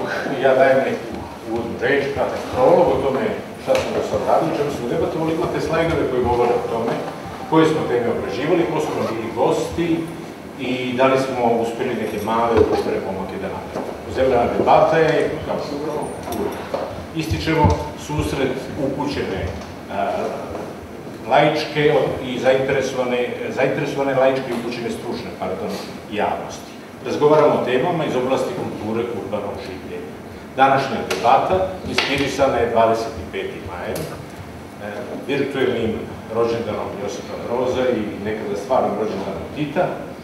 ja dajem neku uvodnu reč, kratak prolog o tome šta smo do sad radili, čemu smo debatovali, imate slajdove koji govore o tome, koje smo teme obrađivali, ko su nam bili gosti i da li smo uspjeli neke male društvene pomake da napravimo. Zelena debata je, kao što ističemo, susret upućene laičke i zainteresovane laičke i upućene stručne, javnosti. Razgovaramo o temama iz oblasti kulture urbanog življenja. Današnja debata inspirisana je 25. majem, virtuelnim rođendanom Josipa Broza i nekada stvarnim rođendanom Tita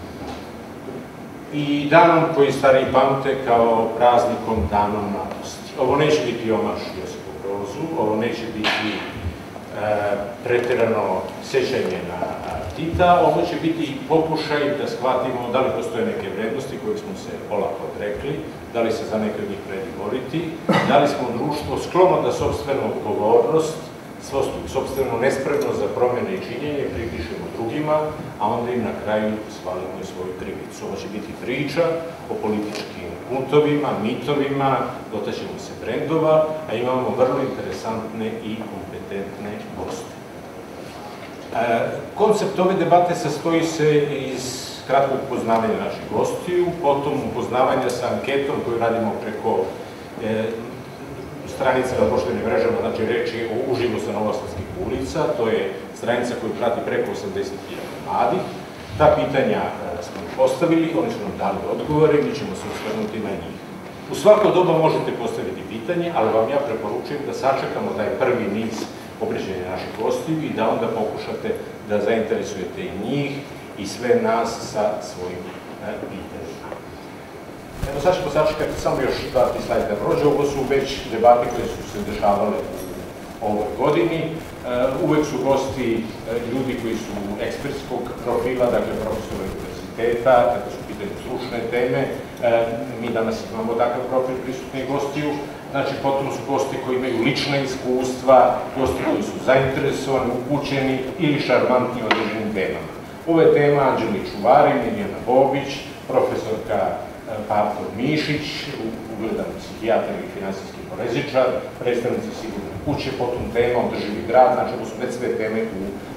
i danom koji stariji pamte kao praznikom Danom mladosti. Ovo neće biti omaš Josipu Brozu, ovo neće biti preterano sećanje na Tita, ovo će biti pokušaj da shvatimo da li postoje neke vrednosti koje smo se olako odrekli, da li se za neke od njih vredi boriti, da li smo društvo sklono da sopstvenu odgovornost, sopstvenu nespremnost za promjene i činjenje pripišemo drugima, a onda im na kraju svalimo i svoju krivicu. Ovo će biti priča o političkim kultovima, mitovima, dotaćemo se brendova, a imamo vrlo interesantne i kompetentne goste. Koncept ove debate sastoji se iz kratkog upoznavanja naših gostiju, potom upoznavanja sa anketom koju radimo preko stranica na društvenim mrežama, znači reč je o uživo sa Novosadskih ulica, to je stranica koju prati preko 80.000 mladih. Ta pitanja smo postavili, oni su nam dali odgovore, mi ćemo se osvrnuti na njih. U svako doba možete postaviti pitanje, ali vam ja preporučujem da sačekamo taj prvi niz obraćanja naših gostiju i da onda pokušate da zainteresujete i njih i sve nas sa svojim pitanjima. Evo sad ćemo sačekati samo još 2-3 slajda da prođe. Ovo su već debate koje su se dešavale u ovoj godini. Uvek su gosti ljudi koji su ekspertskog profila, dakle profesora univerziteta, dakle su pitanje stručne teme. Mi danas imamo takav profil prisutnih gostiju. Znači, potom su gosti koji imaju lična iskustva, gosti koji su zainteresovani, upućeni ili šarmantni određenim temama. Ovo je tema Anđeli Čuvarin, Mirjana Bobić, profesorka Pavko Mišić, ugledan psihijatar i finansijski forenzičar, predstavnici Sigurne kuće, potom tema Održivi grad, znači ovo su već sve teme u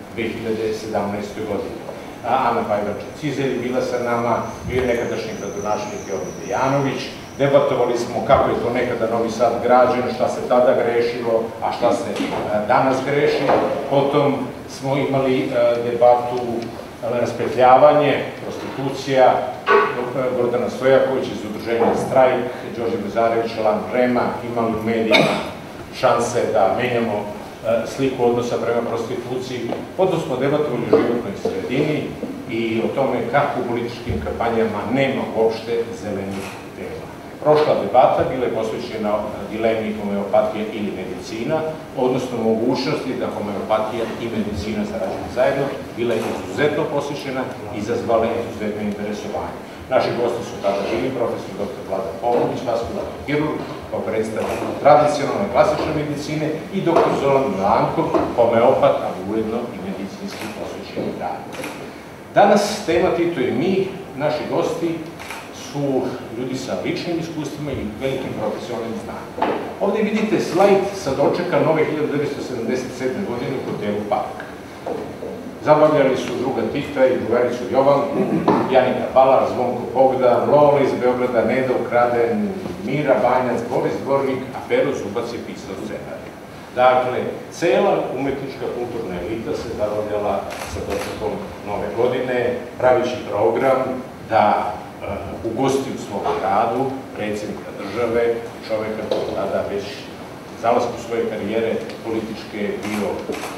2017. godini. Ana Pajvančić-Cizelj bila sa nama, bio je nekadašnji gradonačelnik Jovan Dejanović, debatovali smo kako je to nekada Novi Sad građen, šta se tada grešilo, a šta se danas greši. Potom smo imali debatu raspetljavanje, prostitucija, Gordana Stojaković iz udruženja Strajk, Đorđe Bezarević, Lan Rema, imali u medijima šanse da menjamo sliku odnosa prema prostituciji. Potom smo debatovali o životnoj sredini i o tome kako u političkim kampanjama nema uopšte zelenih tema. Prošla debata bila je posvećena dilemi homeopatija ili medicina, odnosno mogućnosti da homeopatija i medicina sarađuju zajedno, bila je izuzetno posvećena i izazvala izuzetno interesovanje. Naši gosti su tada bili profesor dr. Vlada Pavlović, vaskularni hirurg, kao predstavnik tradicionalne klasične medicine i dr. Zoran Milankov, homeopat, ali ujedno i medicinski posvećeni rad. Danas tema Tito i mi, naši gosti, su ljudi sa ličnim iskustvima i velikim profesionalnim znanjem. Ovdje vidite slajd sa dočeka nove 1977. godine u hotelu Park. Zabavljali su druga Tita i drugaricu Jovanku, Janika Balar, Zvonko Bogdan, Lola iz Beograda, Neda Ukraden, Mira Banjac, Boris Dvornik, a Pero Zubac je pisao scenarij. Dakle, cela umetnička kulturna elita se zabavljala sa dočekom nove godine, pravići program da ugosti u svom gradu predsjednika države, čoveka koji tada već zalasku svoje karijere političke bio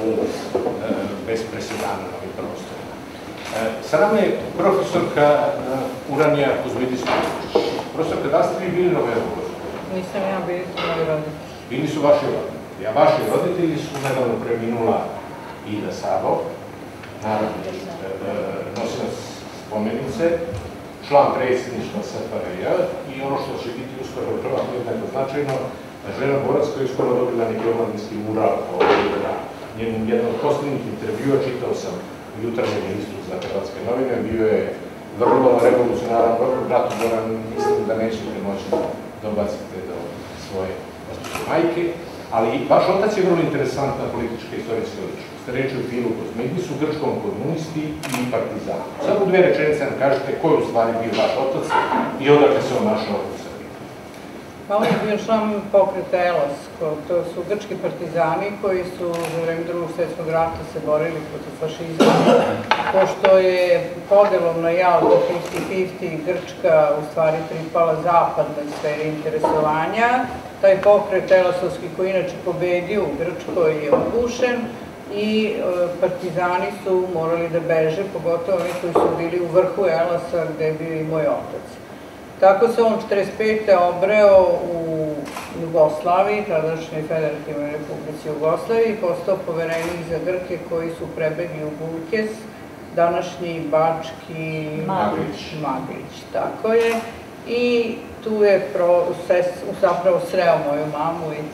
bez presedana na ovim prostorima. Sa nama je profesorka Uranija Kuzmitis-Kostić. Profesorka, da ste vi bili na Novom Gostu? Nisam ja, bili su moji roditelji. Bili su vaši roditelji, a vaši roditelji su nedavno preminula Ida Sabo, narodni nosilac spomenice, član predsjedništva SFRJ i ono što će biti uskoro vrlo jednako značajno, Žena Borac koja je skoro dobila neki omladinski mural o njenom jednom od posljednjih intervjua, čitao sam u jutarnjem listu za Hrvatske novine, bio je vrlo revolucionaran, vrlo gratoboran, mislim da nećete moći dobacite do svoje majke, ali vaš otac je vrlo interesantna politička istorijska ličnost. Reč je o Filu Kosmidisu, grčkom komunisti i partizanu. Samo u 2 rečenice nam kažete ko je u stvari bio vaš otac i odakle se on našao u Srbiji. On je bio član pokreta Elos, to su grčki partizani koji su za vreme Drugog svjetskog rata se borili protiv fašizma. Pošto je podelom na Jaltu 50-50 Grčka u stvari pripala zapadnoj sferi interesovanja, taj pokret Elosovski koji inače pobedio u Grčkoj je ugušen i partizani su morali da beže, pogotovo oni koji su bili u vrhu Elosa gde je bio i moj otac. Tako se on 1945. obreo u Jugoslaviji, tadašnjoj Federativnoj Republici Jugoslaviji, i postao poverenik za Grke koji su prebegli u Bulkes, današnji Bački Maglić, tako je. I tu je zapravo sreo moju mamu i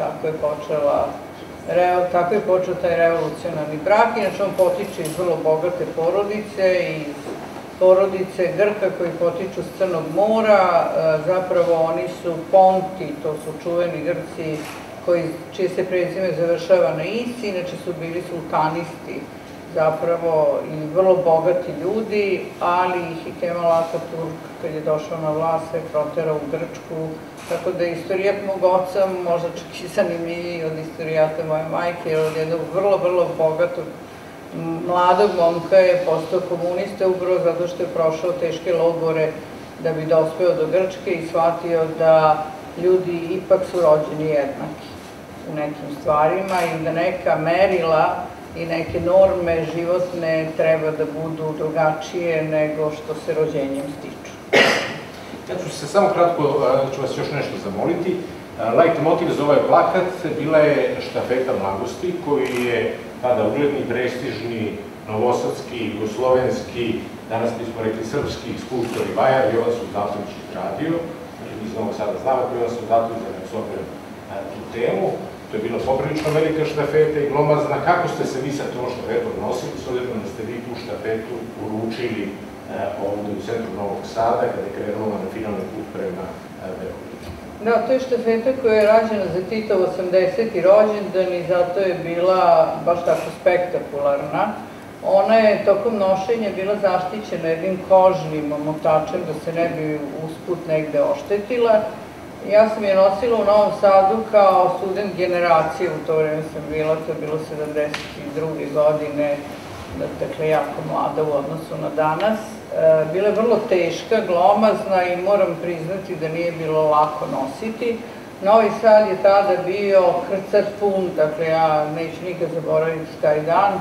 tako je počeo taj revolucionarni brak. Inače, on potiče iz vrlo bogate porodice, iz porodice Grka koji potiču s Crnog mora. Zapravo oni su Ponti, to su čuveni Grci čije se prezime završava na Isi, inače su bili sultanisti zapravo i vrlo bogati ljudi, ali ih i Kemal Ataturk, kad je došao na vlast, se proterao u Grčku, tako da je istorijat mog oca možda čak i zanimljiviji od istorijata moje majke, jer od jednog vrlo bogatog mladog momka je postao komunista upravo zato što je prošao teške logore da bi dospeo do Grčke i shvatio da ljudi ipak su rođeni jednaki u nekim stvarima i da neka merila i neke norme životne treba da budu drugačije nego što se rođenjem stiču. Ja ću se samo kratko, ću vas još nešto zamoliti. Lajtmotiv za ovaj plakat bila je štafeta mladosti koji je tada ugledni, prestižni, novosadski, jugoslovenski, danas bismo rekli srpski skulptor i vajar Jovan Suzdatović izgradio. Mi iz Novog Sada znamo koji je Jovan Suzdatović da ne sobere tu temu. To je bila poprilično velika štafeta i glomazna. Kako ste se vi sa tom štafetom nosili, s obzirom da ste vi tu štafetu uručili ovde u centru Novog Sada, kada je krenula na finalni put prema Beogradu? Da, to je štafeta koja je rađena za Titov 80. rođendan i zato je bila baš tako spektakularna. Ona je tokom nošenja bila zaštićena jednim kožnim omotačem da se ne bi usput negde oštetila. Ja sam je nosila u Novom Sadu kao student generacije, u to vreme sam bila, to je bilo 72. godine, dakle jako mlada u odnosu na danas. Bila je vrlo teška, glomazna i moram priznati da nije bilo lako nositi. Novi Sad je tada bio krcat pun, dakle ja neću nikad zaboraviti taj dan.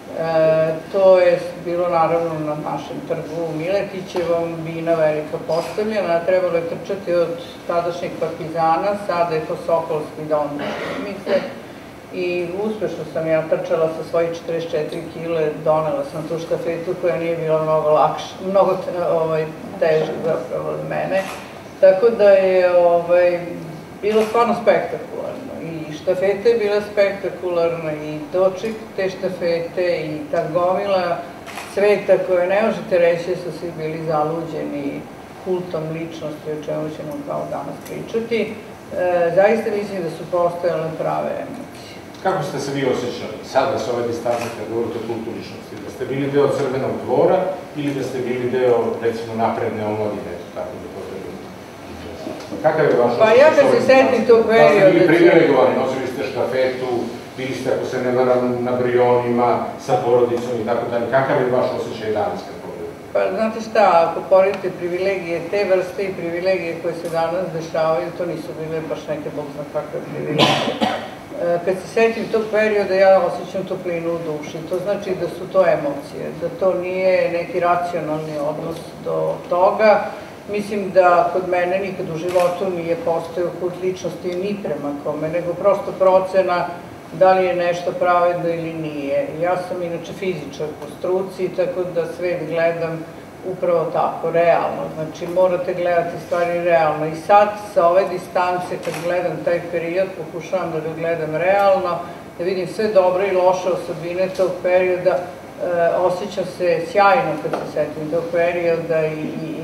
To je bilo naravno na našem trgu u Miletićevom, bina velika postavljena, trebalo je trčati od tadašnjeg partizana, sada je to Sokolski dom, misle. I uspešno sam ja trčala sa svojih 44 kile, donela sam tu štafetu koja nije bila mnogo teža zapravo od mene. Tako da je bilo stvarno spektakularno i štafeta je bila spektakularna i doček te štafete i ta gomila sveta koje ne možete reći da su svi bili zaluđeni kultom ličnosti, o čemu ćemo kao danas pričati. Zaista mislim da su postojale prave emocije. Kako ste se vi osjećali sada sa ove distance kad govorite o kultu ličnosti? Da ste bili deo Crvenog dvora ili da ste bili deo, recimo, napredne omladine, tako da potrebno? Kakav je vaš osjećaj? Pa ja kad se setim tog perioda... Da ste bili privilegovani, nosili ste štafetu, bili ste, ako se ne varam, na Brionima, sa porodicom i tako dalje. Kakav je vaš osjećaj danas kad pogledate? Pa znate šta, ako poredite privilegije te vrste i privilegije koje se danas dešavaju, to nisu bile baš neke, bog zna kakve privilegije. Kad se setim tog perioda, ja osjećam toplinu u duši. To znači da su to emocije, da to nije neki racionalni odnos do toga. Mislim da kod mene nikad u životu nije postojao kult ličnosti ni prema kome, nego prosto procena da li je nešto pravedno ili nije. Ja sam inače fizičar po struci, tako da svet gledam upravo tako, realno. Znači, morate gledati stvari realno. I sad, sa ove distance, kad gledam taj period, pokušavam da ga gledam realno, da vidim sve dobre i loše osobine tog perioda, osjećam se sjajno kad se setim tog perioda i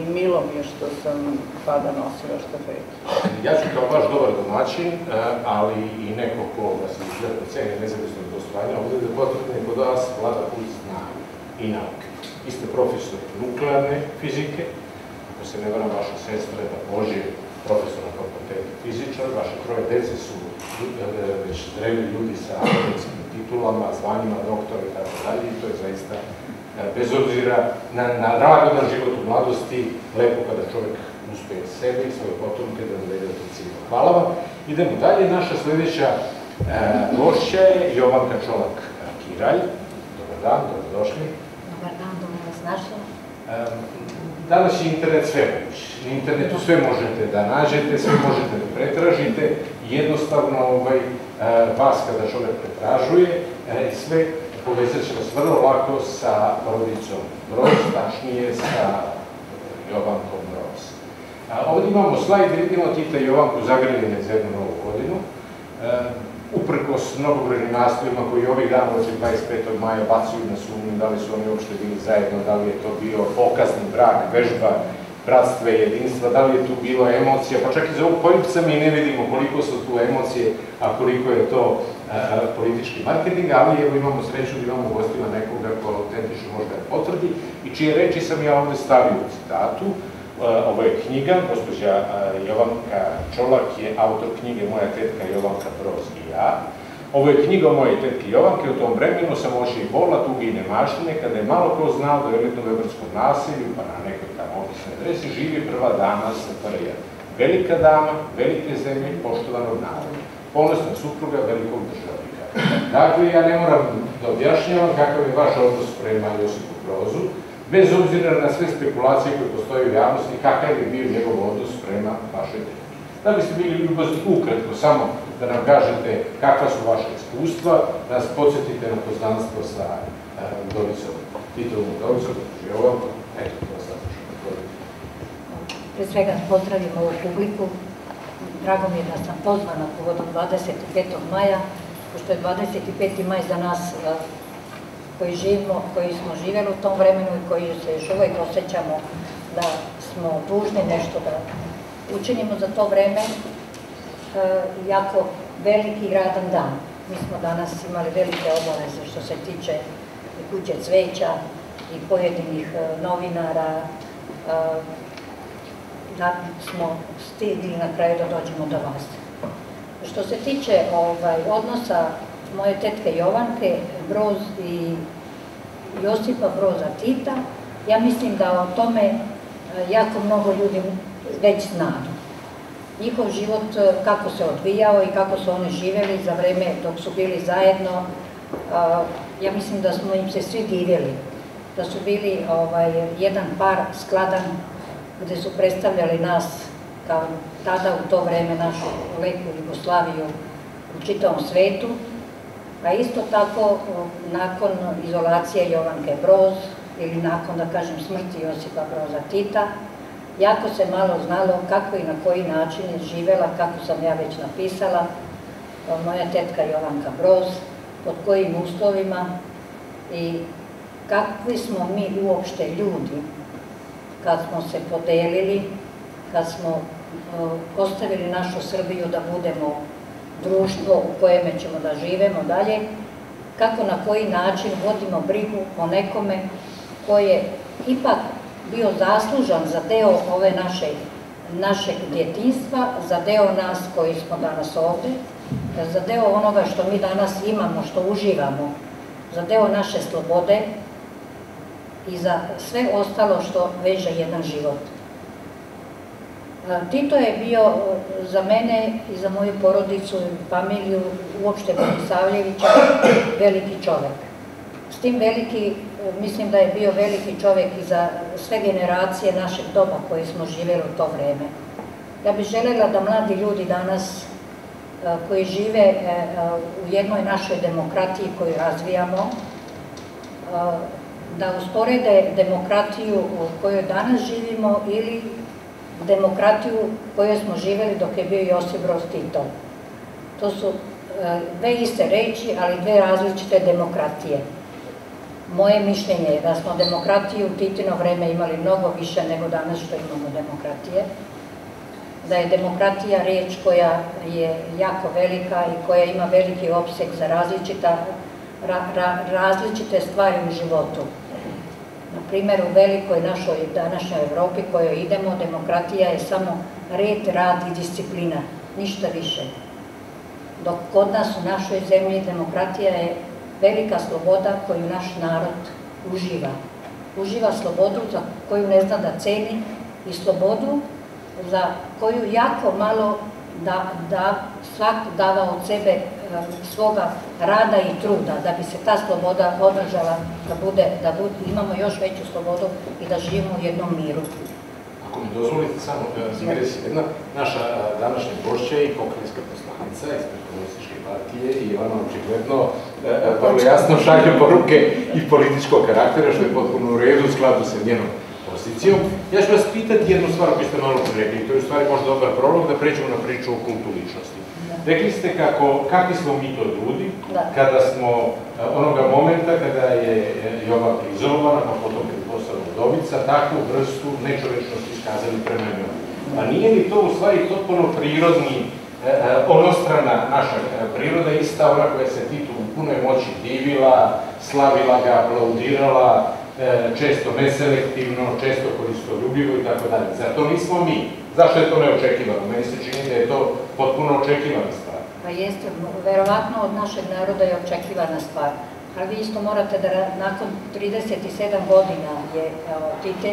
milo mi je što sam tada nosila štafetu. Ja ću kao vaš dobar domaćin, ali i neko ko vas izuzetno ceni nezavisnog gostovanja, ovdje da potvrdne kod vas vlada put znanja i nauke. Vi ste profesor nuklearne fizike, ako se ne varam, vaša sestra je također profesor na fakultetu fizičar, vaše troje dece su već zreli ljudi sa akademskim titulama, zvanjima, doktora i tako dalje, i to je zaista, bez obzira na lagodan život u mladosti, lepo kada čovjek uspije sebe i svoje potomke da dovede do cilja. Hvala vam. Idemo dalje. Naša sljedeća gošća je Jovanka Čolak-Kiralj. Dobar dan, dobrodošli. Dobar dan, dobro vas našla. Danas je internet svemoguć. Na internetu sve možete da nađete, sve možete da pretražite. Jednostavno, vas kada čovjek pretražuje, sve povezat će vas vrlo lako sa porodicom Broz, tačnije sa Jovankom Broz. Ovdje imamo slajd, vidimo Tita i Jovanku zagrljene za jednu novu godinu. Uprkos mnogobrojnim nastojima koji ovih dana od 25. maja bacuju na sumnju da li su oni uopšte bili zajedno, da li je to bio pokazni brak, vežba, bratstva i jedinstva, da li je tu bilo emocija, pa čak i za ovog poljubca mi ne vidimo koliko su tu emocije, a koliko je to politički marketing, ali evo imamo sreću da imamo u gostima nekoga ko autentično može da potvrdi i čije reči sam ja ovde stavio u citatu. Ovo je knjiga, gospođa Jovanka Čolak je autor knjige Moja tetka Jovanka Broz i ja. Ovo je knjiga moje tetke Jovanke, u tom vremenu samoće i bola, tuge i nemaštine, kada je malo ko znao da je elitno beogradskom naselju, pa na nekoj tamo opisnoj adresi, živi prva dama SFRJ. Velika dama, velike zemlje, poštovanog naroda. Ponosna supruga velikog državnika. Dakle, ja ne moram da objašnjavam kakav je vaš odnos prema Josipu Brozu, bez obzira na sve spekulacije koje postoje u javnosti, kakav je bio njegov odnos prema vašoj tetki. Da biste bili ljubazni ukratko, samo da nam kažete kakva su vaše iskustva, da nas podsjetite na poznanstvo sa Udovicom, Titovom Udovicom, gospođo Jovanko, eto, to vas saslušamo. Pre svega pozdravim ovu publiku. Drago mi je da sam pozvana povodom 25. maja, pošto je 25. maj za nas koji smo živjeli u tom vremenu i koji se još uvijek osjećamo da smo dužni nešto da učinimo za to vreme, jako veliki i radan dan. Mi smo danas imali velike obaveze što se tiče i kuće cveća i pojedinih novinara, da smo stigli na kraju da dođemo do vas. Što se tiče odnosa moje tetke Jovanke Broz i Josipa Broza Tita, ja mislim da o tome jako mnogo ljudi već znaju. Njihov život, kako se odvijao i kako su oni živjeli za vreme dok su bili zajedno, ja mislim da smo im se svi divili. Da su bili jedan par skladan, gde su predstavljali nas kao tada u to vreme našu lepu Jugoslaviju u čitavom svetu, a isto tako nakon izolacije Jovanke Broz ili nakon, da kažem, smrti Josipa Broza Tita, jako se malo znalo kako i na koji način je živela, kako sam ja već napisala, moja tetka Jovanka Broz, pod kojim uslovima i kakvi smo mi uopšte ljudi kad smo se podelili, kad smo ostavili našu Srbiju da budemo društvo u kojem ćemo da živemo dalje, kako na koji način vodimo brigu o nekome koji je ipak bio zaslužan za deo ove našeg djetinjstva, za deo nas koji smo danas ovde, za deo onoga što mi danas imamo, što uživamo, za deo naše slobode i za sve ostalo što veže jedan život. Tito je bio za mene i za moju porodicu i familiju, uopšte Bogosavljevića, veliki čovek. S tim veliki, mislim da je bio veliki čovek i za sve generacije našeg doba koji smo živjeli u to vreme. Ja bih želela da mladi ljudi danas koji žive u jednoj našoj demokratiji koju razvijamo, da usporede demokratiju u kojoj danas živimo ili demokratiju kojoj smo živjeli dok je bio Josip Broz Tito. To su dve iste reči, ali dve različite demokratije. Moje mišljenje je da smo demokratiju u Titino vreme imali mnogo više nego danas što imamo demokratije, da je demokratija reč koja je jako velika i koja ima veliki opseg za različite stvari u životu. Na primjer, u velikoj našoj današnjoj Evropi kojoj idemo, demokratija je samo red, rad i disciplina, ništa više. Dok kod nas u našoj zemlji demokratija je velika sloboda koju naš narod uživa. Uživa slobodu za koju ne zna da ceni i slobodu za koju jako malo da svak dava od sebe svoga rada i truda da bi se ta sloboda održala, da imamo još veću slobodu i da živimo u jednom miru. Ako mi dozvolite samo digresija jedna, naša današnja gošća je i pokrajinska poslanica ispred Komunističke partije i ona očigledno vrlo jasno šalje poruke i političkog karaktera, što je potpuno u redu u skladu sa njenom pozicijom. Ja ću vas pitati jednu stvar koju ste malo rekli, to je u stvari možda dobar prolog da pređemo na priču o kultu ličnosti. Rekli ste kakvi smo mi to ljudi, kada smo onoga momenta kada je Jovan izolovana, pa potom kada je postala udovica, takvu vrstu nečovečnosti iskazali prema njoj. Pa nije li to u stvari potpuno prirodni, onostrana naša priroda, ista ona koja se Titu u punoj moći divila, slavila ga, aplaudirala, često neselektivno, često koristoljubivo i tako dalje. Zar to nismo mi? Zašto je to neočekivano? Meni se čini da je to potpuno očekivana stvar. Pa jeste, verovatno od našeg naroda je očekivana stvar. Ali vi isto morate da nakon 37 godina je Tite,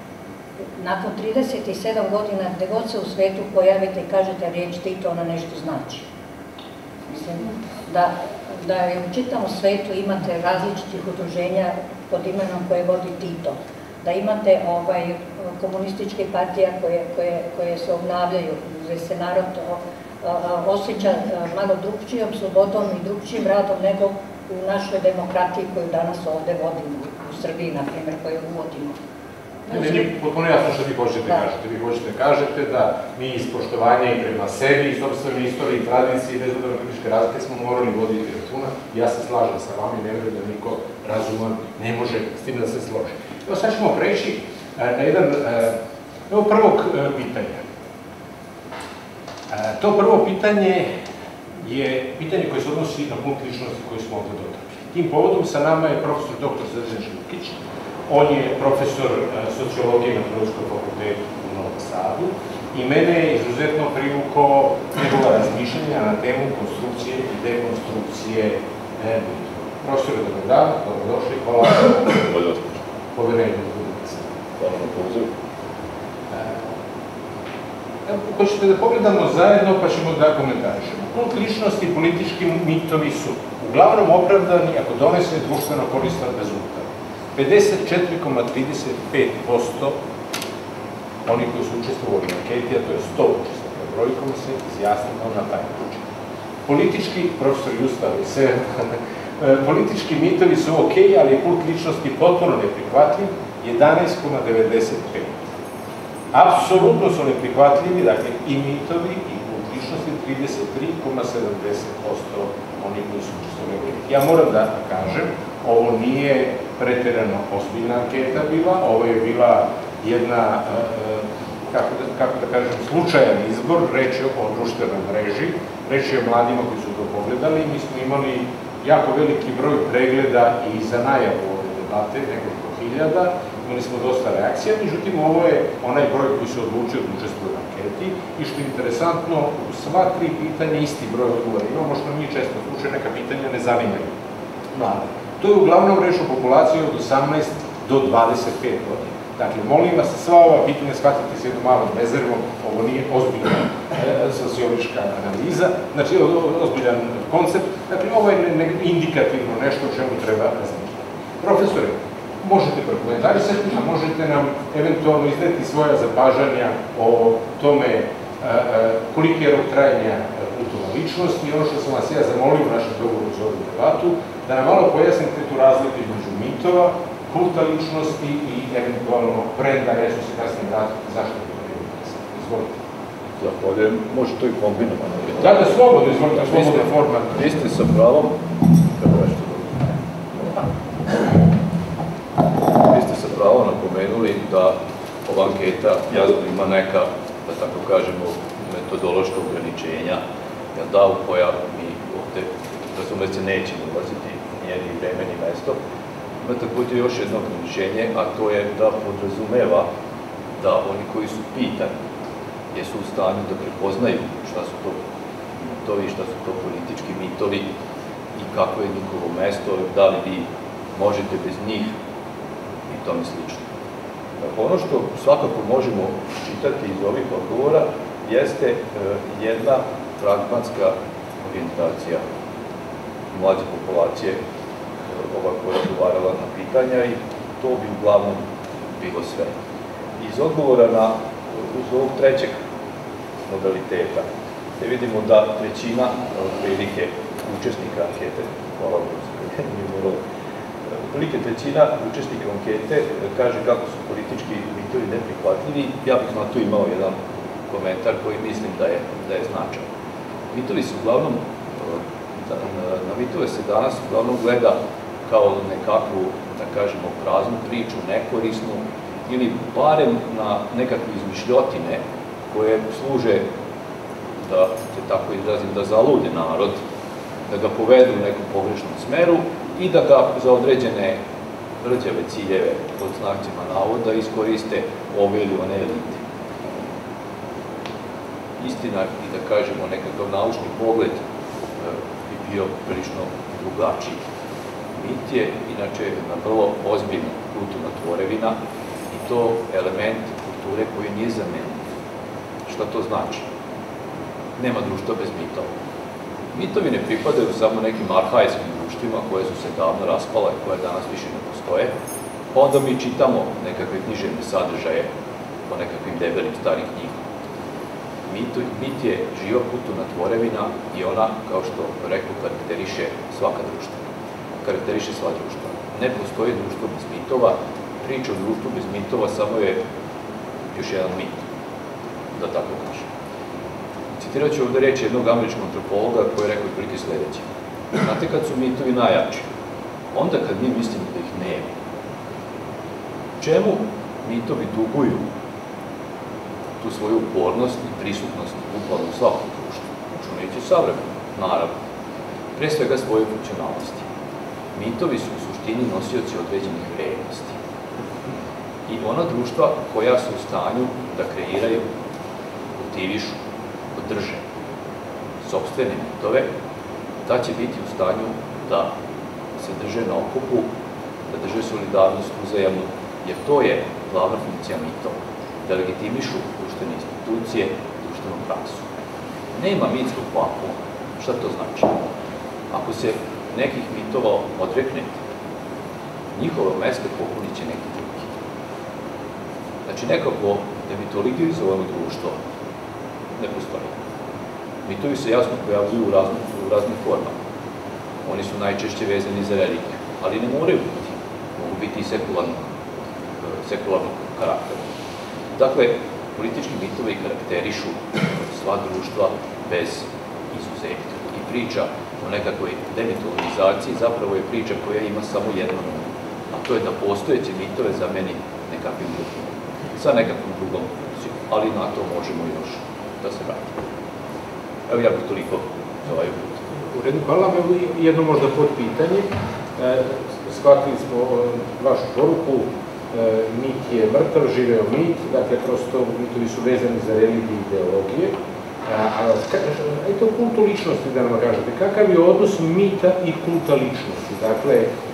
nakon 37 godina gde god se u svetu pojavite i kažete riječ Tito, ona nešto znači. Mislim, da je u čitavom svetu imate različitih udruženja pod imenom koje vodi Tito, da imate komunističke partije koje se obnavljaju, gde se narod osjeća malo drugčijom slobodom i drugčijim radom nego u našoj demokratiji koju danas ovde vodimo, u Srbiji, na primjer, koju uvodimo. Meni je potpuno jasno što vi hoćete kažete. Vi hoćete kažete da mi iz poštovanja i prema sebi, iz sobstvene istorije i tradicije i bez obzira političke razlike smo morali voditi računa. Ja se slažem sa vama i ne vjerujem da niko razuman ne može s tim da se složi. Evo sad ćemo preći na jedan prvog pitanja. To prvo pitanje je pitanje koje se odnosi na kult ličnosti koju smo ovdje dotakli. Tim povodom sa nama je profesor dr. Srđan Šljukić. On je profesor sociologije na Filozofskom fakultetu u Novom Sadu i mene je izuzetno privukao njegova razmišljanja na temu konstrukcije i dekonstrukcije mitova. Profesore, dobar dan, dobrodošli, hvala na poverenju u budnici. Hvala na pozivu. Hoćete da pogledamo zajedno pa ćemo da komentarišemo. Kult ličnosti i politički mitovi su uglavnom opravdani ako donese društveno koristan rezultat. 54,35% oni koji su učestvovali na anketi, a to je 100 učestvovali brojkom, se izjasnilo na taj način. Politički, profesor Justav i sve, politički mitovi su ok, ali je kult ličnosti potpuno neprihvatljiv, 11,95%. Apsolutno su neprihvatljivi, dakle, i mitovi, i kult ličnosti, 33,70% oni koji su učestvovali. Ja moram da kažem, ovo nije preterano ozbiljna anketa bila, ovo je bila jedna, kako da kažem, slučajan izbor, reč je o društvenoj mreži, reč je o mladima koji su to pogledali, mi smo imali jako veliki broj pregleda i za najavu ove debate, nekoliko hiljada, imali smo dosta reakcija, međutim ovo je onaj broj koji se odlučio da učestvuje u anketi i što je interesantno, u sva tri pitanja isti broj odgovora imamo, što nije često slučaj, neka pitanja ne zanimaju mlade. To je uglavnom reč o populaciji od 18 do 25 godina. Dakle, molim vas, sva ova pitanja shvatite s jednom malom rezervom, ovo nije ozbiljna sociološka analiza, znači ozbiljan koncept, dakle, ovo je indikativno nešto o čemu treba razmišljati. Profesore, možete prokomentarisati, a možete nam eventualno izneti svoja zapažanja o tome koliki je rok trajanja kultova ličnosti i ono što sam vas ja zamolio u našem dogovoru za ovu debatu, da nam malo pojasnite tu razliku između mitova, kulta ličnosti i eventualno brenda, ja ću se kasnije vratiti zašto je to interesantno. Izvolite. Zahvaljujem, može to i kombinovano. Da, slobodno, izvolite, slobodna forma. Vi ste sa pravom, kada nešto dobro. da ova anketa jasno ima neka, da tako kažemo, metodološka ograničenja, u koja mi ovde, razume se, nećemo ulaziti ni vreme ni mesto. Ima takođe još jedno ograničenje, a to je da podrazumeva da oni koji su pitani jesu u stanju da prepoznaju šta su to mitovi, šta su to politički mitovi i kako je njihovo mesto, da li vi možete bez njih i tome slično. Ono što svakako možemo čitati iz ovih odgovora jeste jedna pragmatska orijentacija mlađe populacije, ova koja je odgovarala na pitanja, i to bi uglavnom bilo sve. Iz odgovora uz ovog trećeg modaliteta, gde vidimo da trećina velike učesnika ankete, hvala vam, otprilike trećina učesnika ankete kaže kako su politički mitovi neprihvatljivi. Ja bih na to imao jedan komentar koji mislim da je značajan. Mitovi se uglavnom, na mitove se danas uglavnom gleda kao nekakvu, da kažemo, praznu priču, nekorisnu, ili barem na nekakve izmišljotine koje služe, da se tako izrazim, da zalude narod, da ga povedu u nekom pogrešnom smeru i da ga za određene rđave ciljeve, pod znacima navoda, iskoriste ove ili one elite. Istina, i da kažemo, nekakav naučni pogled bi bio prilično drugačiji. Mit je, inače, jedna vrlo ozbiljna kulturna tvorevina i to element kulture koji nije zamenljiv. Šta to znači? Nema društva bez mitova. Mitovi ne pripadaju samo nekim arhajskim društvima koje su se davno raspala i koje danas više ne postoje, pa onda mi čitamo nekakve književne sadržaje po nekakvim debelim starim knjigama. Mit je živa kulturna tvorevina i ona, kao što rekao, karakteriše svaka društva. Karakteriše sva društva. Ne postoji društvo bez mitova, priča o društvu bez mitova samo je još jedan mit, da tako kažem. Citirat ću ovde reći jednog američkog antropologa koji je rekao otprilike sledeće. Znate kad su mitovi najjači? Onda kad mi mislimo da ih nema. Čemu mitovi duguju tu svoju upornost i prisutnost bukvalno u svakom društvu? Računajući savremeno, naravno. Pre svega svoje funkcionalnosti. Mitovi su u suštini nosioci određenih vrednosti. I ona društva koja su u stanju da kreiraju, kultivišu, održe sopstvene mitove, da će biti u stanju da se drže na okupu, da drže solidarnost uzajamnu, jer to je glavna funkcija mitova, da legitimišu društvene institucije, društvenu praksu. Nema mitskog vakuma. Šta to znači? Ako se nekih mitova odreknete, njihovo mesto popunit će neki drugi. Znači, nekako demitologizovano društvo ne postoji. Mitovi se jasno pojavljuju u raznim formama. Oni su najčešće vezani za religiju, ali ne moraju biti. Mogu biti i sekularnog karaktera. Dakle, politički mitovi karakterišu sva društva bez izuzetka. I priča o nekakvoj demitologizaciji zapravo je priča koja ima samo jedno nulu, a to je da postojeće mitove zameni nekakvim drugim, sa nekakvom drugom funkcijom, ali na to možemo još da se vratimo. Evo, ja bih toliko za ovaj put. U redu, hvala vam. Evo jedno možda pod pitanje. Shvatili smo vašu poruku, mit je mrtav, živeo mit, dakle, prosto mitovi su vezani za religije i ideologije. Ajde o kultu ličnosti da nam kažete, kakav je odnos mita i kulta ličnosti? Dakle,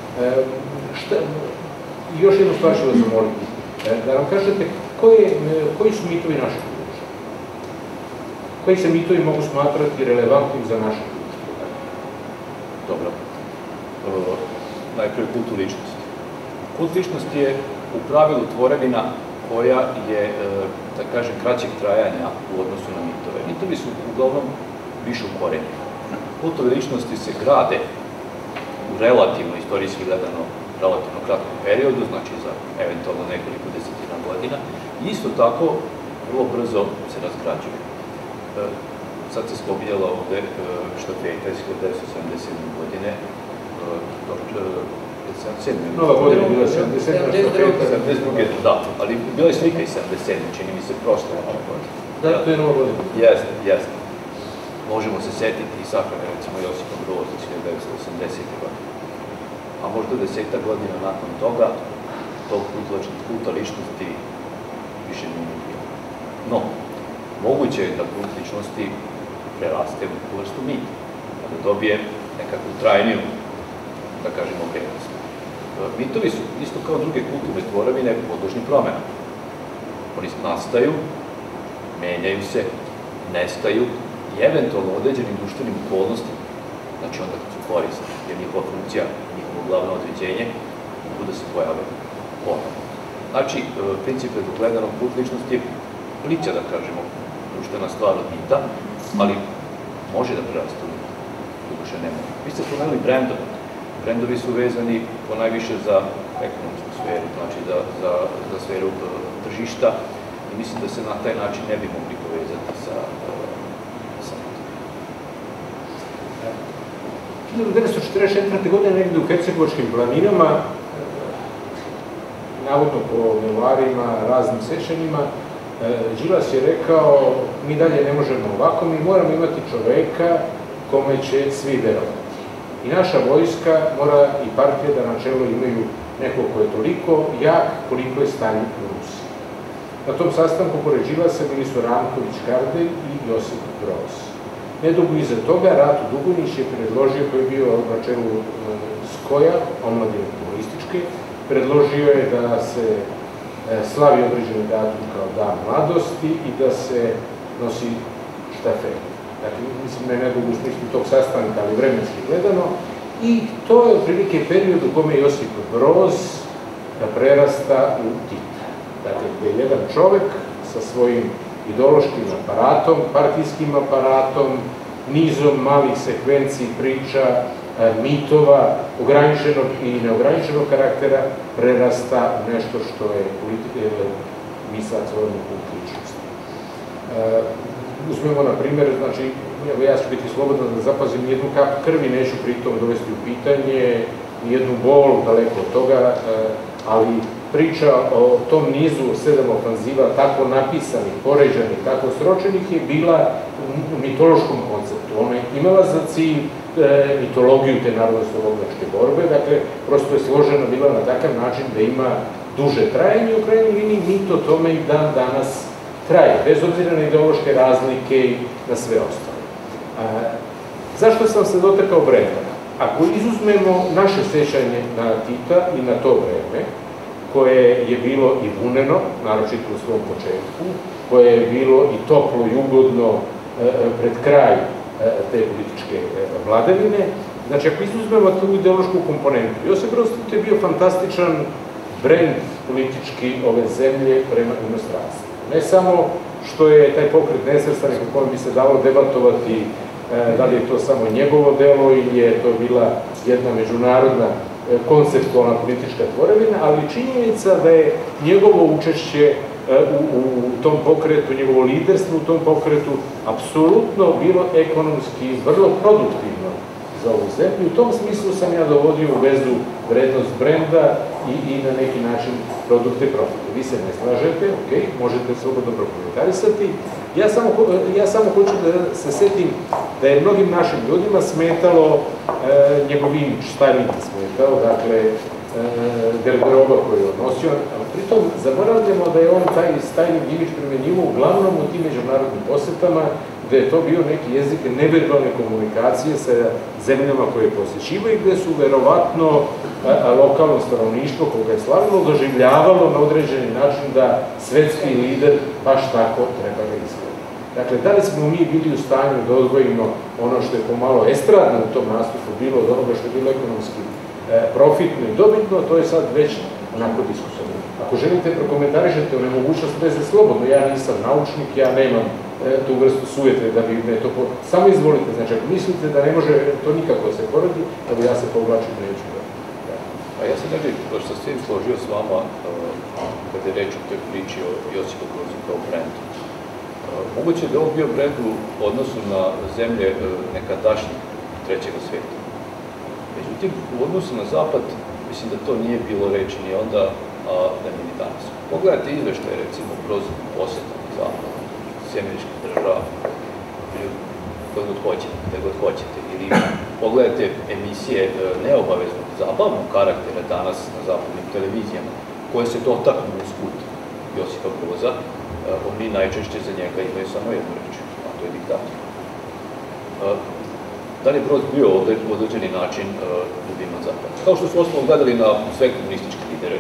još jednu stvar ću vas zamoliti, da nam kažete koji su mitovi našeg društva? Koji se mitovi mogu smatrati relevantnim za naše društvo? Dobro. Najprije kultu ličnosti. Kult ličnosti je u pravilu tvorevina koja je, da kažem, kraćeg trajanja u odnosu na mitove. Mitovi su uglavnom više ukorenjeni. Kultove ličnosti se grade u relativno, istorijski gledano, relativno kratkom periodu, znači za eventualno nekoliko desetina godina, i isto tako vrlo brzo se razgrađuje. Sad se spominjala ovde štafeta iz 1977. godine, 77. Nova godina je bila 72. Da, ali bila je slika i 77, čini mi se prosto ono godine. Da, to je Nova godina. Jeste. Možemo se setiti i sahrane, recimo Josipa Broza 1980. godine. A možda 10 godina nakon toga, tog kulta ličnosti više nije bilo. No, moguće je da kult ličnosti preraste u tu vrstu mita, da dobije nekakvu trajniju, da kažemo, vrednost. Mitovi su, isto kao druge kulturne tvorevine, podložni promena. Oni nastaju, menjaju se, nestaju i eventualno određenim društvenim okolnostima, znači onda kad su korisni, jer njihova funkcija, njihovo glavno određenje, mogu da se pojave ponovno. Znači, princip redogledanog kult ličnosti je plića, da kažemo, društvena stvar od mita, ali može da preraste u mita, duše ne može. Vi ste spomenuli brendove. Brendovi su vezani ponajviše za ekonomsku sferu, znači za sferu tržišta i mislim da se na taj način ne bi mogli povezati sa mitom. 1944. godine negde u Hercegovačkim planinama, navodno po memoarima, raznim sećanjima, Đilas je rekao, mi dalje ne možemo ovako, mi moramo imati čoveka kome će svi verovati. I naša vojska mora i partija da na čelu imaju nekog ko je toliko jak koliko je Staljin u Rusiji. Na tom sastanku pored Đilasa bili su Ranković Kardelj i Josip Broz. Nedugo iza toga Ratu Dugonić je predložio, koji je bio na čelu SKOJ-a, omladine komunističke, predložio je da se slavi određeni datum kao dan mladosti i da se nosi štafeta. Dakle, mislim da je nedugo u smislu tog sastanka, ali vremenski gledano. I to je otprilike period u kome Josip Broz prerasta u Tita. Dakle, gde je jedan čovek sa svojim ideološkim aparatom, partijskim aparatom, nizom malih sekvencij, priča, mitova, ograničenog i neograničenog karaktera, prerasta u nešto što je mislac odnih kult ličnosti. Uzmemo, na primjer, znači, ja ću biti slobodan da zapazim jednu kap krvi, neću pritom dovesti u pitanje, jednu bol, daleko od toga, ali priča o tom nizu 7 ofanziva, tako napisanih, poređanih, tako sročenih, je bila u mitološkom konceptu. Ona je imala za cilj mitologiju te narodno-slobodnjačke borbe, dakle, prosto je složena bila na takav način da ima duže trajanje, u krajnjoj liniji mito tome i dan danas traje, bez obzira na ideološke razlike i na sve ostalo. Zašto sam se dotakao Brenda? Ako izuzmemo naše sećanje na Tita i na to vreme, koje je bilo i vuneno, naročito u svom početku, koje je bilo i toplo i ugodno pred kraj te političke vladavine, znači ako izuzmemo tu ideološku komponentu, Josip Broz Tito je bio fantastičan brend politički ove zemlje prema inostranstvu. Ne samo što je taj pokret nesvrstanih u kojem bi se dalo debatovati da li je to samo njegovo delo ili je to bila jedna međunarodna konceptualna politička tvorevina, ali činjenica da je njegovo učešće u tom pokretu, njegovo liderstvo u tom pokretu apsolutno bilo ekonomski vrlo produktivno za ovu zemlju. U tom smislu sam ja dovodio u vezu vrednost brenda i na neki način produkte profite. Vi se ne slažete, ok, možete slobodno prokomentarisati. Ja samo hoću da se setim da je mnogim našim ljudima smetalo njegov imidž, šta je imidž smetao, dakle, garderoba koju je odnosio, ali pritom zaboravljamo da je on taj styling imidž primenjivo uglavnom u tim međunarodnim posetama, gde je to bio neki jezik neverbalne komunikacije sa zemljama koje je posjećivao i gde su verovatno lokalno stanovništvo koga je slavilo doživljavalo na određeni način da svetski lider baš tako treba da izgleda. Dakle, da li smo mi bili u stanju da odvojimo ono što je pomalo estradno u tom nastupu bilo od onoga što je bilo ekonomski profitno i dobitno, to je sad već onako diskutovano. Ako želite prokomentarišete o nemogućnosti veze slobodno, ja nisam naučnik, ja nemam tu vrstu sujete da bi me to... Samo izvolite, znači ako mislite da ne može to nikako se porodi, da bi ja se povlačim neću. A ja sam ne bih, što sam s tim složio s vama, kada je reč o toj priči o Josipu Brozu kao brendu. Moguće da je on bio brend u odnosu na zemlje nekadašnjeg trećega sveta. Međutim, u odnosu na zapad, mislim da to nije bilo reći ni onda, a da nije ni danas. Pogledajte izveštaje, recimo, kroz poseta za Sjemeničkih država, koje god hoćete, ili pogledajte emisije neobaveznog zabavnog karaktera danas na zapadnim televizijama, koje se dotaknu usput Josipa Broza, oni najčešće za njega imaju samo jednu reč, a to je diktator. Da li je Broz bio u određeni način ljubimac Zapada? Kao što su osnovno gledali na sve komunističke lidere,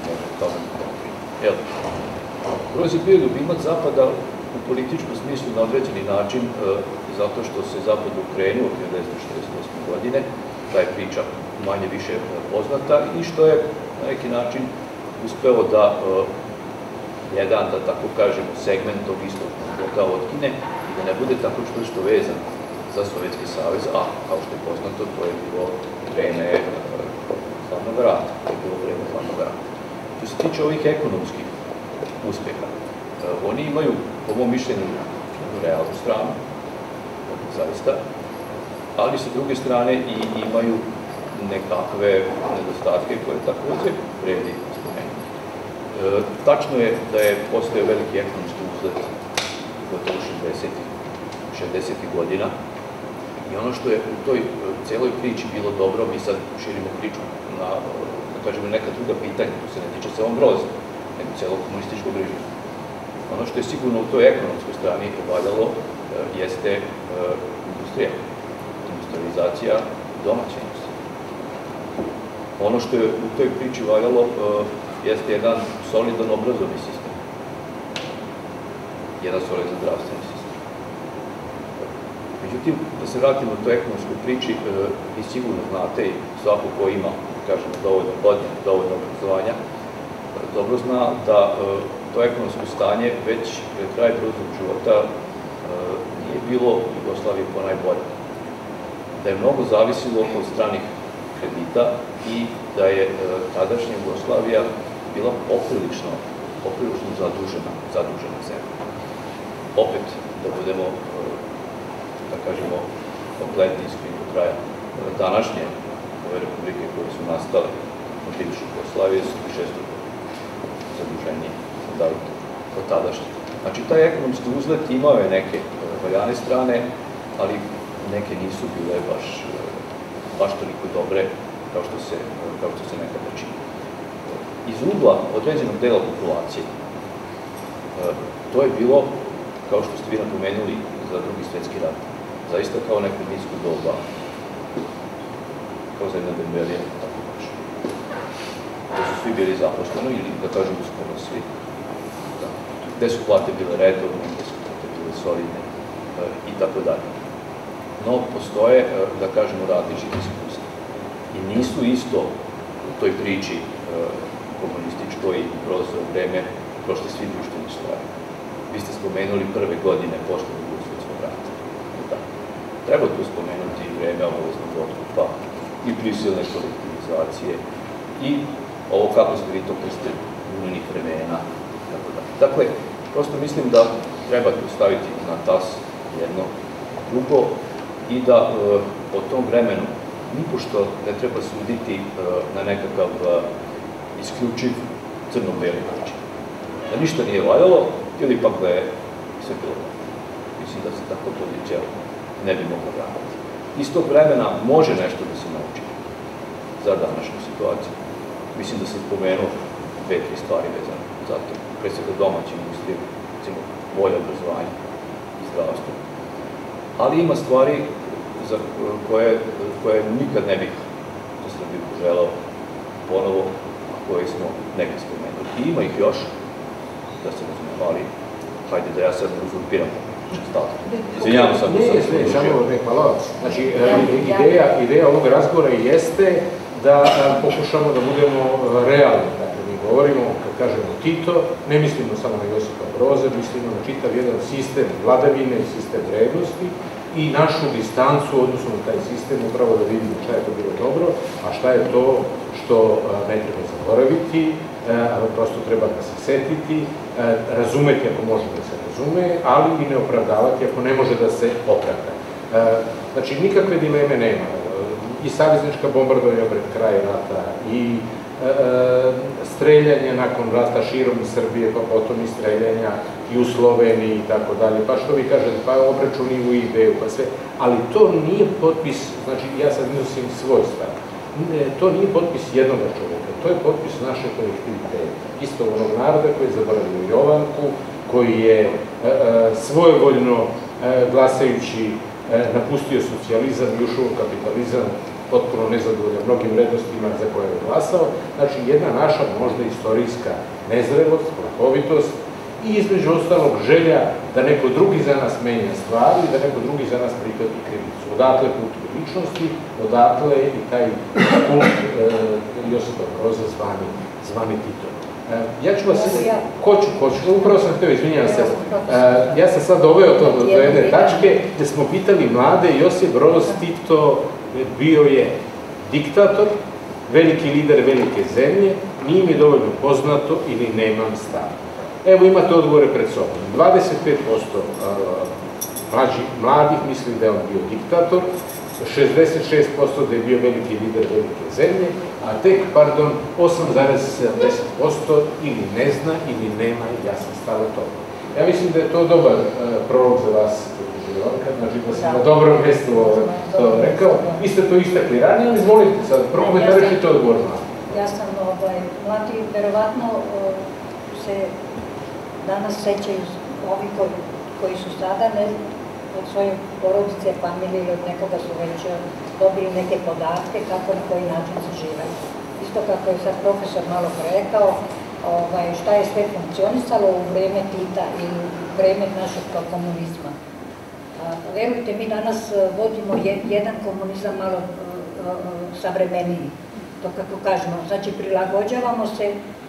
Broz je bio ljubimac Zapada u političkom smislu na određeni način zato što se Zapad ukrenuo 1948. godine, ta je priča manje više poznata i što je na neki način uspeo da jedan, da tako kažemo, segment tog istog bloka otkine i da ne bude tako čvrsto vezan za Sovjetski savez, a kao što je poznato, to je bilo vreme hladnog rata. Što se tiče ovih ekonomskih uspeha, oni imaju, po mom mišljenju, realnu stranu, zaista, ali sa druge strane i imaju nekakve nedostatke koje takođe vredi spomenuti. Tačno je da je postojao veliki ekonomski uzlet gotovo 60. godina i ono što je u toj celoj priči bilo dobro, mi sad širimo priču na, da kažemo, neka druga pitanja, to se ne tiče samo Broza, nego celog komunističkog režima. Ono što je sigurno u toj ekonomskoj strani valjalo jeste industrija, industrializacija domaće industrije. Ono što je u toj priči valjalo jeste jedan solidan obrazovni sistem, jedan solidan zdravstveni sistem. Međutim, da se vratimo u toj ekonomskoj priči, vi sigurno znate i svako ko ima, kažemo, dovoljno godina, dovoljno obrazovanja, dobro zna da to ekonomsko stanje već pred kraj Brozovog života nije bilo u Jugoslaviji po najbolje. Da je mnogo zavisilo od stranih kredita i da je tadašnja Jugoslavija bila poprilično zadužena zemlja. Opet, da budemo, da kažemo, kompletni iskreni do kraja, današnje ove republike koje su nastale u bivšoj Jugoslaviji su višestruko zaduženije od tadašnje. Znači, taj ekonomski uzlet imao je neke valjane strane, ali neke nisu bile baš toliko dobre kao što se nekada čini. Iz ugla određenog dela populacije, to je bilo, kao što ste vi napomenuli, za Drugi svjetski rat, zaista kao neko nisko doba, kao za jedna dembelija, tako baš. Da su svi bili zaposleni, ili da kažemo skoro svi. Gde su plate bile redovne, gde su plate bile solidne i tako dalje. No, postoje, da kažemo, različite iskustva. I nisu isto u toj priči komunističkoj i Brozovo vreme prošli svi društveni stvari. Vi ste spomenuli prve godine posle Drugog svjetskog rata. Treba tu spomenuti i vreme obaveznog otkupa i prisilne kolektivizacije i ovo kako ste vi to krstili unijih vremena. Dakle, prosto mislim da treba tu staviti na tas jedno drugo i da po tom vremenu nipošto ne treba suditi na nekakav isključiv crno-beli način. Da ništa nije valjalo ili pak da je sve bilo. Mislim da se tako podjeća ne bi moglo raditi. Iz tog vremena može nešto da se nauči za današnju situaciju. Mislim da sam pomenuo 2-3 stvari vezane za to. Pre svega domaće industrije, recimo bolje obrazovanje i zdravstvo. Ali ima stvari za koje nikad ne bih za Srbiju poželao ponovo, a koje smo nekad spomenuli. I ima ih još, da se razumemo, ali hajde da ja sad ne uzurpiram. Izvinjavam sam da sam se malo. Znači, ideja ovog razgovora jeste da pokušamo da budemo realni. Dakle, mi govorimo, kad kažemo Tito, ne mislimo samo na Josipa Broza, mislimo na čitav jedan sistem vladavine, sistem vrednosti i našu distancu odnosno na taj sistem, upravo da vidimo šta je to bilo dobro, a šta je to što ne treba zaboraviti, prosto treba da se setiti, razumeti ako može da se razume, ali i ne opravdavati ako ne može da se opravda. Znači, nikakve dileme nema. i saveznička bombardovanja pred kraj rata, i streljanje nakon rata širom Srbije, pa potom i streljanja i u Sloveniji i tako dalje, pa što vi kažete, pa obračuni u IB-u, pa sve, ali to nije potpis, znači ja sad iznosim svoj stav, to nije potpis jednog čovjeka, to je potpis naše kolektiviteta, isto onog naroda koji je zaboravio Jovanku, koji je svojevoljno glasajući napustio socijalizam i ušao u kapitalizam, potpuno nezadovoljan mnogim vrednostima za koje je glasao. Znači, jedna naša možda istorijska nezrelost, plahovitost i između ostalog želja da neko drugi za nas menja stvari i da neko drugi za nas prihvati krivicu. Odatle put ličnosti, odatle i taj kult Josipa Broza zvani Tito. Ja ću vas... Hoću, upravo sam teo, izvinjam se. Ja sam sad doveo to do jedne tačke gde smo pitali mlade, Josip Broz Tito bio je diktator, veliki lider velike zemlje, nije mi dovoljno poznato ili nemam stav. Evo imate odgovore pred sobom. 25% mladih misli da je on bio diktator, 66% da je bio veliki lider velike zemlje, a tek, 8,70% ili ne zna ili nema jasan stav o tome. Ja mislim da je to dobar prolog za vas, znači da sam na dobrom mjestu to rekao. Vi ste to istakli ranije, ali izvolite sad, prvo da rešite odgovor na. Ja sam, mladi, verovatno se danas sećaju ovi koji su sada, od svoje porodice, familije ili od nekoga su već dobili neke podatke kako na koji način se žive. Isto kako je sad profesor malo rekao, šta je sve funkcionisalo u vreme Tita i u vreme našeg komunizma. Verujte, mi danas vodimo jedan komunizam malo savremeniji, to kako kažemo, znači prilagođavamo se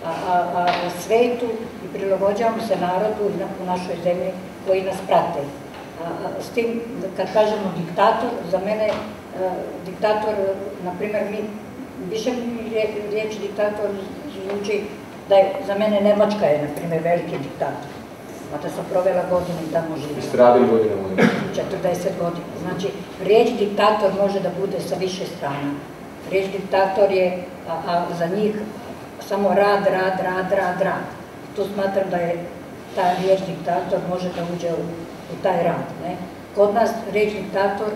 svetu i prilagođavamo se narodu u našoj zemlji koji nas prate. S tim, kad kažemo diktator, za mene diktator, na primjer, više riječ diktator zvuči da je, za mene Nemačka je, na primjer, veliki diktator. Mada sam provela godine i tamo živjela. Vi ste radili godine? 40 godina. Znači, riječ diktator može da bude sa više strana. Riječ diktator je, a za njih samo rad. Tu smatram da je ta riječ diktator može da uđe u taj rad. Kod nas riječ diktator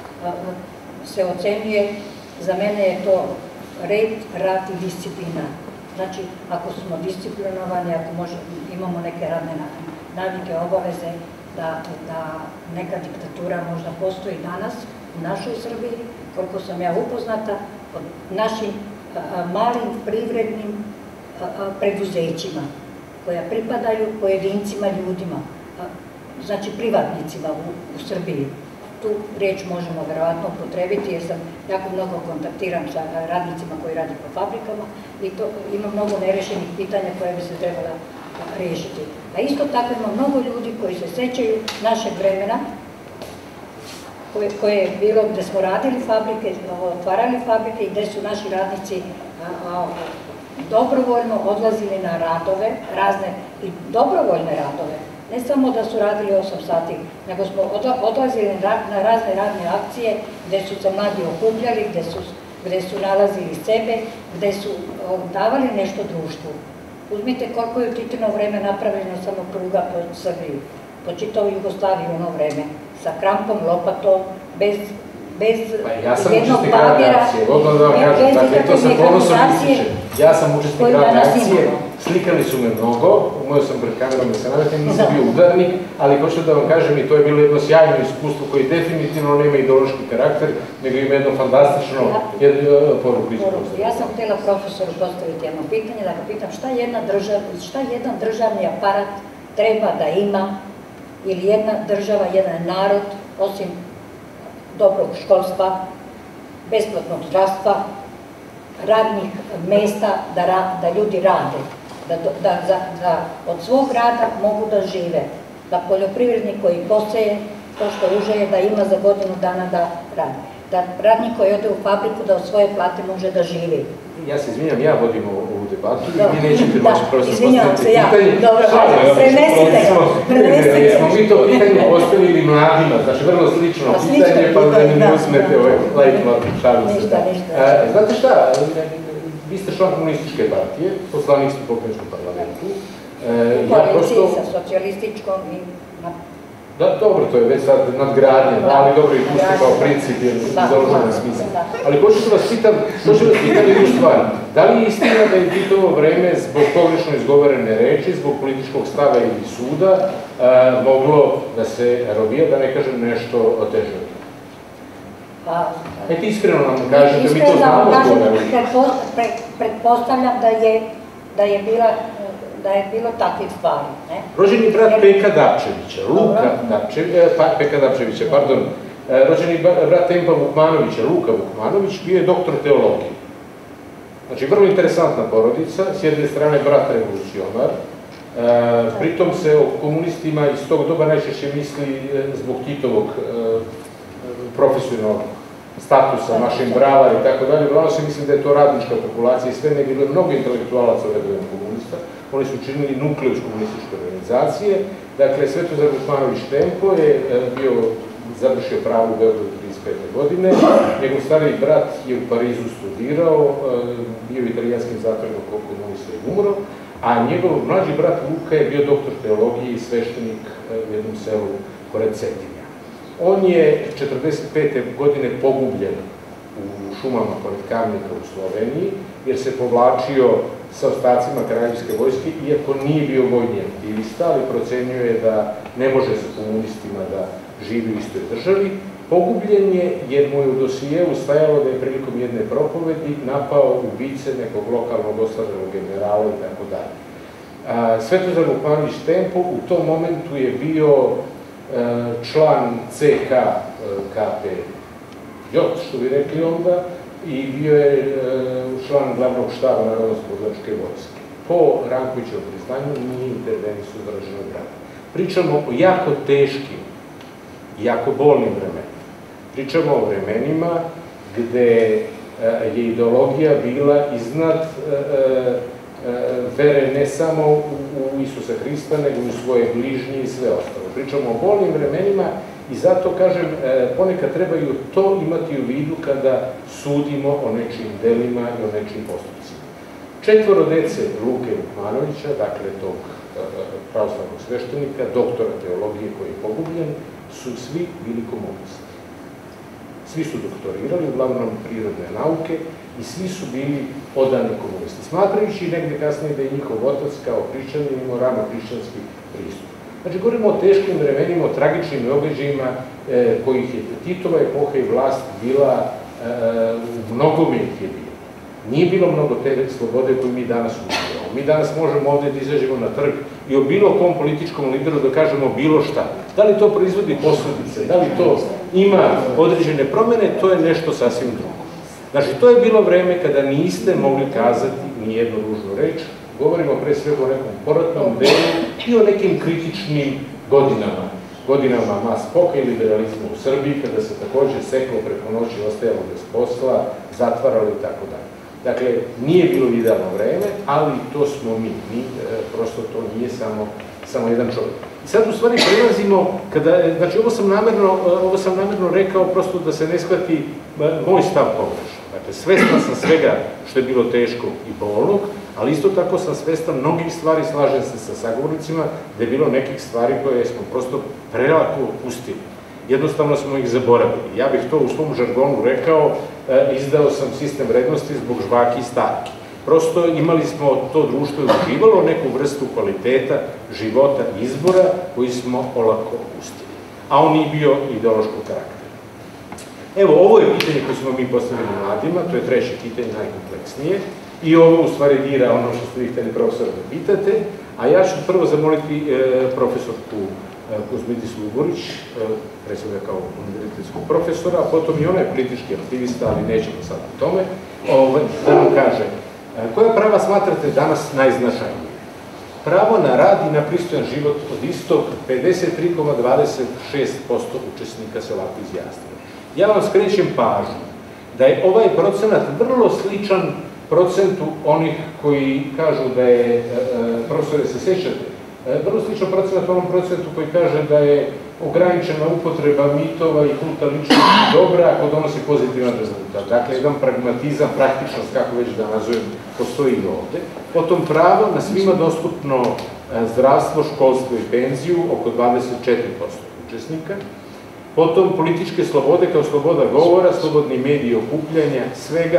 se ocenjuje, za mene je to red, rad i disciplina. Znači, ako smo disciplinovani, ako imamo neke radne navike, obaveze, da neka diktatura možda postoji danas u našoj Srbiji, koliko sam ja upoznata, od našim malim privrednim preduzećima, koja pripadaju pojedincima, ljudima, znači privatnicima u Srbiji. Tu riječ možemo verovatno upotrebiti jer sam jako mnogo kontaktiram sa radnicima koji rade po fabrikama i to ima mnogo nerešenih pitanja koje bi se trebala riješiti. A isto tako ima mnogo ljudi koji se sećaju našeg vremena koje je bilo gde smo radili fabrike, otvarali fabrike i gde su naši radnici dobrovoljno odlazili na radove, razne i dobrovoljne radove. Ne samo da su radili 8 sati, nego smo odlazili na razne radne akcije gde su se mladi okupljali, gde su nalazili sebe, gde su davali nešto društvu. Uzmite koliko je u Titino vreme napravljeno samo pruga po Srbiji, po čitavoj Jugoslaviji u ono vreme, sa krampom, lopatom, bez jednog bagera, bez ikakve mehanizacije. Ja sam učesnik radne akcije, slikali su me mnogo, umeo sam pred kamerom da se navetim, nisam bio udarnik, ali hoću da vam kažem i to je bilo jedno sjajno iskustvo koji definitivno nema ideološki karakter, nego ima jedno fantastično poruku iskustvo. Ja sam htjela profesoru postaviti jedno pitanje, da ga pitam šta jedan državni aparat treba da ima, ili jedna država, jedan narod, osim dobrog školstva, besplatnog zdravstva, radnih mesta da ljudi rade, da od svog rada mogu da žive, da poljoprivrednik koji poseje to što užeje da ima za godinu dana da radi, da radnik koji ode u fabriku da od svoje plate može da živi. Ja se izvinjam, ja vodim ovu debatu i vi nećete moći prosto postaviti pitanje. Dobro, prenesite ga. Smo mi to pitanje postavili mladima, znači vrlo slično pitanje, pa da mi ne uzmete ovaj lajtmotiv, šalim se. Znate šta, vi ste član komunističke partije, poslanik ste u pokrajinskom parlamentu. U koaliciji sa socijalističkom i... Da, dobro, to je već sad nadgradnje, ali dobro i tu ste kao princip je izloženo smisla. Ali hoću vas pitam jednu stvar. Da li je istina da je Titovo vreme zbog pogrešno izgovorene reči, zbog političkog stava ili suda, moglo da se robija, da ne kažem nešto oteže? Eto iskreno nam kažete, mi to znamo zbog. Pretpostavljam da je bilo takvih stvari. Rođeni brat Peka Dapčevića, rođeni brat Tempa Vukmanovića, Luka Vukmanović, bio je doktor teologije. Znači, vrlo interesantna porodica, s jedne strane brat revolucionar, pritom se o komunistima iz tog doba najčešće misli zbog Titovog profesionalnog statusa, mašin bravar i tako dalje. Uglavnom se mislim da je to radnička populacija i sve, ne bilo mnogo intelektualaca ove vreme komunista. Oni su činili nukleus komunističke organizacije. Dakle, Svetozar Vukmanović Tempo je završio pravo u Beogradu 35. godine. Njegov stariji brat je u Parizu studirao, bio u italijanskim zatvorima kao komunista i umro, a njegov mlađi brat Luka je bio doktor teologije i sveštenik u jednom selu pored Cetinja. On je 45. godine pogubljen u šumama pored Kamnika u Sloveniji, jer se povlačio sa ostacima kraljevske vojske, iako nije bio vojni aktivista, ali procenjuje da ne može sa komunistima da živi u istoj državi. Pogubljen je jer mu je u dosijevu stajalo da je prilikom jedne propovedi napao ubice nekog lokalnog ostvarenog generala i tako dalje. Svetozar Vukmanović Tempo u tom momentu je bio član CK KPJ, što bi rekli onda, i bio je član glavnog štaba Narodnooslobodilačke vojske. Po Rankovićevom priznanju nije intervenisao Draženog brata. Pričamo o jako teškim, jako bolnim vremenima. Pričamo o vremenima gde je ideologija bila iznad vere ne samo u Isusa Hrista, nego i u svoje bližnje i sve ostalo. Pričamo o bolnim vremenima i zato, kažem, ponekad trebaju to imati u vidu kada sudimo o nečijim delima i o nečijim postupcima. 4 dece Luke Vukmanovića, dakle tog pravoslavnog sveštenika, doktora teologije koji je pogubljen, su svi bili komunisti. Svi su doktorirali, uglavnom prirodne nauke, i svi su bili odani komunisti. Smatrajući negde kasnije da je njihov otac kao hrišćanin imao rano hrišćanski pristup. Znači, govorimo o teškim vremenima, o tragičnim događajima kojih je Titova epoha i vlast bila, u mnogome ih je bilo. Nije bilo mnogo te slobode koju mi danas uživamo. Mi danas možemo ovde da izađemo na trg i o bilo kom političkom lideru da kažemo bilo šta. Da li to proizvodi posledice, da li to ima određene promene, to je nešto sasvim drugo. Znači, to je bilo vreme kada niste mogli kazati ni jednu ružnu reč. Govorimo pre svega o nekom poratnom delu i o nekim kritičnim godinama mas-poka i liberalizma u Srbiji, kada se takođe seklo preko noći, ostajalo bez posla, zatvaralo i tako dalje. Dakle, nije bilo idealno vreme, ali to smo mi. Prosto to nije samo jedan čovjek. I sad u stvari prelazimo, znači ovo sam namerno rekao prosto da se ne shvati moj stav pogrešan. Dakle, svestan sam svega što je bilo teško i bolnog, ali isto tako sam svestan mnogih stvari, slažem se sa sagovornicima, da je bilo nekih stvari koje smo prosto prelako opustili. Jednostavno smo ih zaboravili. Ja bih to u svom žargonu rekao, izdao sam sistem vrednosti zbog žvaki i starki. Prosto imali smo, to društvo uživalo neku vrstu kvaliteta, života i izbora koji smo olako opustili. A on nije bio ideološkog karaktera. Evo, ovo je pitanje koje smo mi postavili mladima, to je treće pitanje, najkompleksnije, i ovo u stvari dira ono što ste vi hteli profesora da pitate, a ja ću prvo zamoliti profesorku Kuzmitis Luborić, pre svega kao univerzitetskog profesora, a potom i ona je politički aktivista, ali nećemo sad o tome, da nam kaže, koja prava smatrate danas najznačajnije? Pravo na rad i na pristojan život od istog 53,26% učesnika se ovako izjasnilo. Ja vam skrećem pažnju da je ovaj procenat vrlo sličan procentu onih koji kažu da je, profesore, se sećate, vrlo slično procenat onom procentu koji kaže da je ograničena upotreba mitova i kulta ličnosti dobra ako donosi pozitivan rezultat. Dakle, jedan pragmatizam, praktičnost, kako već da nazovem, postoji i ovde. Potom pravo na svima dostupno zdravstvo, školstvo i penziju, oko 24% učesnika. Potom političke slobode kao sloboda govora, slobodni mediji okupljanja, svega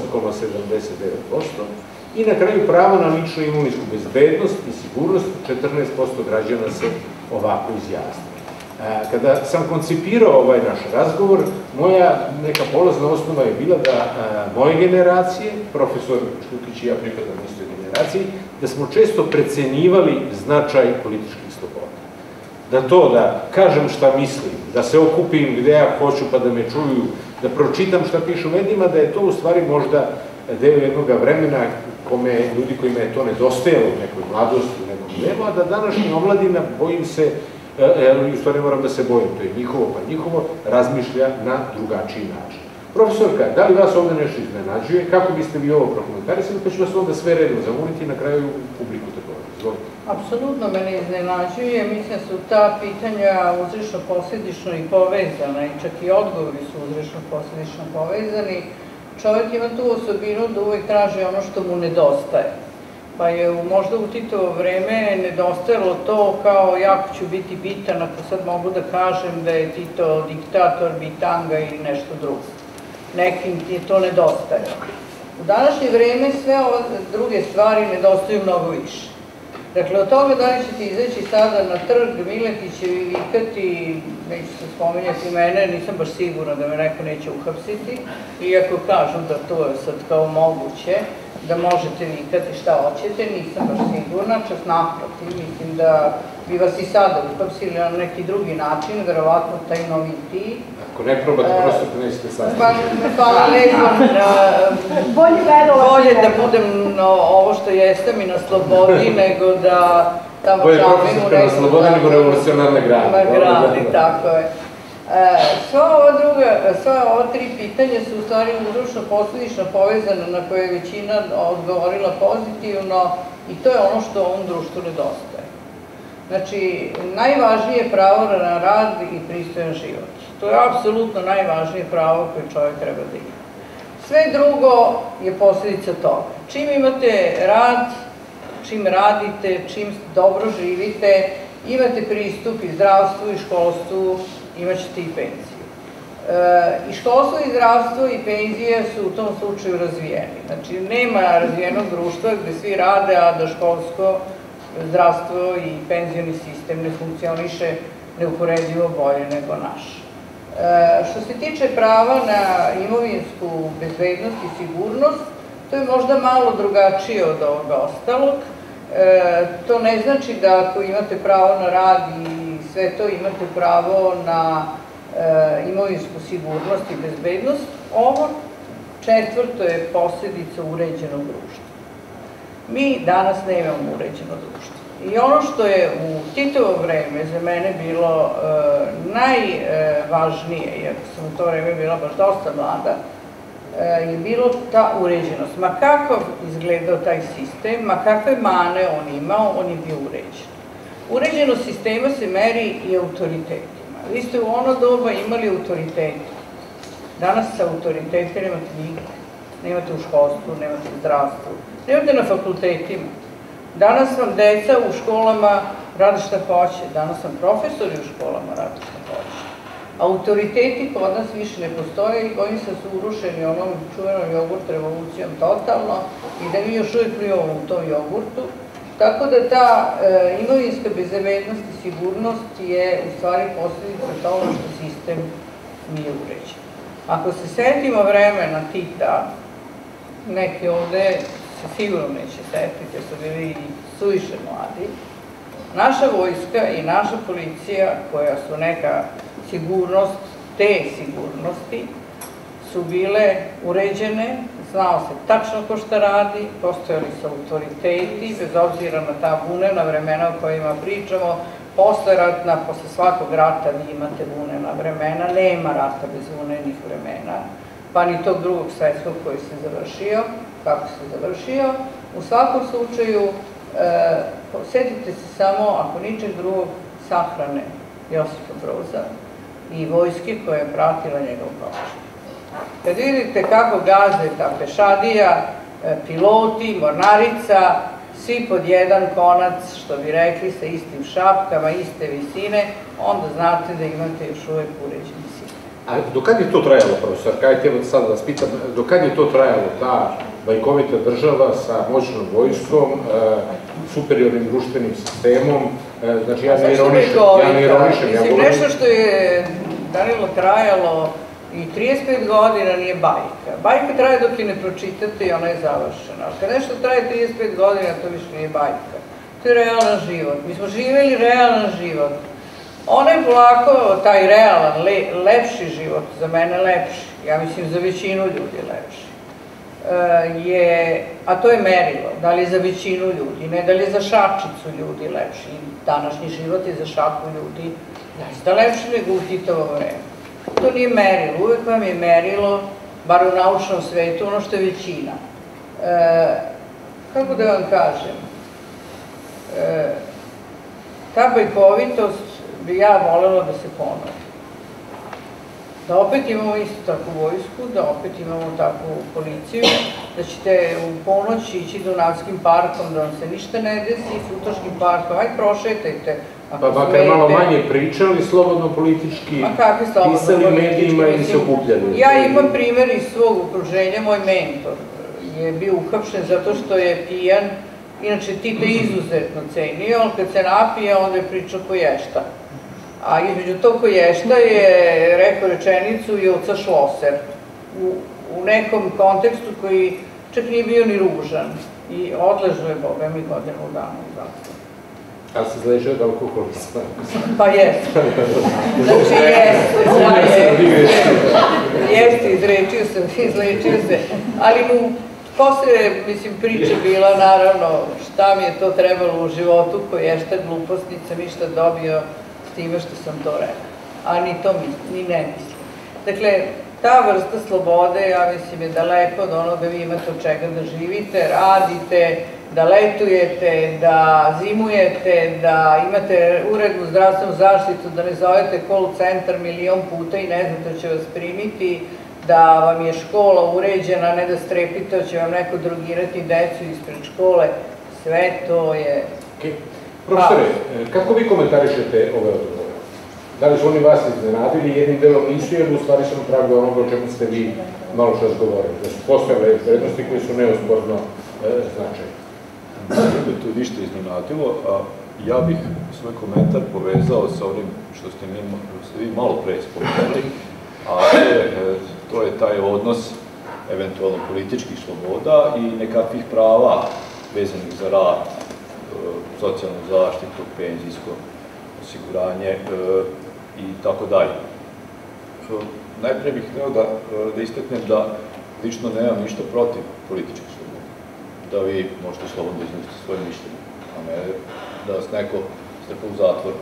8,79%. I na kraju pravo na ličnu imuničku bezbednost i sigurnost, 14% građana se ovako izjasni. Kada sam koncipirao ovaj naš razgovor, moja neka polazna osnova je bila da moje generacije, profesor Štukić i ja pripadam istoj generaciji, da smo često precenjivali značaj političkih sloboda. Da to, da kažem šta mislim, da se okupim gde ja hoću pa da me čuju, da pročitam šta pišu u medijima, da je to u stvari možda deo jednog vremena ljudi kojima je to nedostajalo u nekoj mladosti, u nekom delu, a da današnja omladina, bojim se, u stvari moram da se bojim, to je njihovo pa njihovo, razmišlja na drugačiji način. Profesorka, da li vas ovde nešto iznenađuje, kako biste vi ovo prokomentarisali, pa ću vas onda sve redom zamoliti i na kraju publiku takođe. Izvolite. Apsolutno me ne iznenađuje, mislim su ta pitanja uzrečno-posledično i povezana i čak i odgovori su uzrečno-posledično povezani. Čovjek ima tu osobinu da uvek traži ono što mu nedostaje. Pa je možda u Titovo vreme nedostajalo to kao jako ću biti bitan ako sad mogu da kažem da je Tito diktator, bitanga ili nešto drugo. Nekim je to nedostajalo. U današnje vreme sve ove druge stvari nedostaju mnogo više. Dakle, od toga da li ćete izaći sada na trg Miletićevi i vikati, neću se spominjati mene, nisam baš sigurna da me neko neće uhapsiti, iako kažu da to je sad kao moguće, da možete vikati šta hoćete, nisam baš sigurna, čak naprotiv, mislim da bi vas i sada uhapsili na neki drugi način, verovatno taj novitiji. Ako ne probate, prosto to nećete sastaviti. Hvala lepo, bolje da budem ovo što jesam i na slobodi, nego da tamo bolje profesorka na slobodi nego revolucionarna grada. Tako je. Sva ova tri pitanja su u stvari uzročno-posledično povezane na koje je većina odgovorila pozitivno i to je ono što ovom društvu nedostaje. Znači, najvažnije je pravo na rad i pristojan život. To je apsolutno najvažnije pravo koje čovjek treba da ima. Sve drugo je posledica toga. Čim imate rad, čim radite, čim dobro živite, imate pristup i zdravstvu i školstvu, imat ćete i penziju. I školstvo i zdravstvo i penzije su u tom slučaju razvijeni. Znači, nema razvijenog društva gde svi rade, a da školsko, zdravstvo i penzioni sistem ne funkcioniše neuporedivo bolje nego naš. Što se tiče prava na imovinsku bezbednost i sigurnost, to je možda malo drugačije od ovoga ostalog. To ne znači da ako imate pravo na rad i sve to imate pravo na imovinsku sigurnost i bezbednost. Ovo četvrto je posledica uređenog društva. Mi danas nemamo uređeno društvo. I ono što je u Titovo vreme za mene bilo najvažnije, jer sam u to vreme bila baš dosta mlada, je bilo ta uređenost. Ma kakav izgledao taj sistem, ma kakve mane on imao, on je bio uređen. Uređenost sistema se meri i autoritetima. Vi ste u ono doba imali autoritete. Danas sa autoritete nemate nigde. Nemate u školstvu, nemate u zdravstvu, nemate na fakultetima. Danas vam deca u školama rade šta hoće, danas vam profesori u školama rade šta hoće. Autoriteti kod nas više ne postoje i bojim se su urušeni onom čuvenom jogurt revolucijom totalno i da mi još uvijek plivamo u tom jogurtu. Tako da ta imovinska bezbednost i sigurnost je u stvari posledica toga što sistem nije uređen. Ako se setimo vremena Tita, neki ovde se sigurno neće setiti, jer su bili suviše mladi, naša vojska i naša policija, koja su neka sigurnost, te sigurnosti, su bile uređene, znao se tačno ko šta radi, postojali su autoriteti, bez obzira na ta bunena vremena o kojima pričamo, posle ratna, posle svakog rata vi imate bunena vremena, nema rata bez bunenih vremena, pa ni tog drugog svetskog koji se završio. kako se završio. U svakom slučaju, setite se samo, ako ničeg drugog, sahrane Josipa Broza i vojske koja je pratila njegov prošlost. Kad vidite kako gaze ta pešadija, piloti, mornarica, svi pod jedan konac, što bi rekli, sa istim šapkama, iste visine, onda znate da imate još uvek uređeni sistem. A dokad je to trajalo, profesor? Kajte, evo sad da vas pitam, dokad je to trajalo, ta bajkovita država sa moćnom vojskom, superiornim društvenim sistemom, znači ja ne ironišem, ja govorim... Nešto što je, Danilo, trajalo i 35 godina nije bajka. Bajka traje dok je ne pročitate i ona je završena. Ali kad nešto traje 35 godina, to više nije bajka. To je realan život. Mi smo živeli realan život. Ona je polako, taj realan, lepši život, za mene lepši, ja mislim za većinu ljudi lepši, a to je merilo, da li je za većinu ljudi, ne da li je za šačicu ljudi lepši. Današnji život je za šaku ljudi zaista lepši nego u Titovo vreme. To nije merilo, uvek vam je merilo, bar u naučnom svetu, ono što je većina. Kako da vam kažem, ta bajkovitost bi ja volela da se ponovi. Da opet imamo isto takvu vojsku, da opet imamo takvu policiju, da ćete u ponoć ići Dunavskim parkom, da vam se ništa ne desi, Futoškim parkom, ajde prošetajte. Pa makar malo manje pričali, slobodno politički, pisali medijima ili se okupljali. Ja imam primer iz svog okruženja, moj mentor je bio uhapšen zato što je pijan, inače Tito izuzetno cenio, ali kad se napije, onda je pričao koješta. A između tog koješta je rekao rečenicu Joca Šloser u nekom kontekstu koji čak nije bio ni ružan i odležao je, Boga mi, godinu dana u zatvoru. Ali se izlečio od alkoholizma? Pa jeste. Znači jeste, izlečio se, ali mu posle, mislim, priče bila naravno šta mi je to trebalo u životu, koješta gluposnica, ništa dobio s time što sam to rekao. A ni to ni ne mislim. Dakle, ta vrsta slobode, ja mislim, je daleko od onoga vi imate od čega da živite, radite, da letujete, da zimujete, da imate urednu zdravstvenu zaštitu, da ne zovete call centar milion puta i ne znate da će vas primiti, da vam je škola uređena, ne da strepite, da će vam neko drogirati decu ispred škole. Sve to je... Profesore, kako vi komentarišete ove odgovore? Da li su oni vas iznenadili, jednim delom nisu, jer u stvari sam pravi onoga o čemu ste vi malo čas govorili, da su postojale prednosti koje su neosporno značajne. Da to ništa iznenadilo, a ja bih svoj komentar povezao sa onim što ste vi malo pre spomenuli, a to je taj odnos eventualno političkih sloboda i nekakvih prava vezanih za rad, socijalnu zaštitu, penzijsko osiguranje i tako dalje. Najpre bih hteo da istaknem da lično nemam ništa protiv političkih sloboda, da vi možete slobodno iznositi svoje mišljenje, a ne da vas neko strepa u zatvor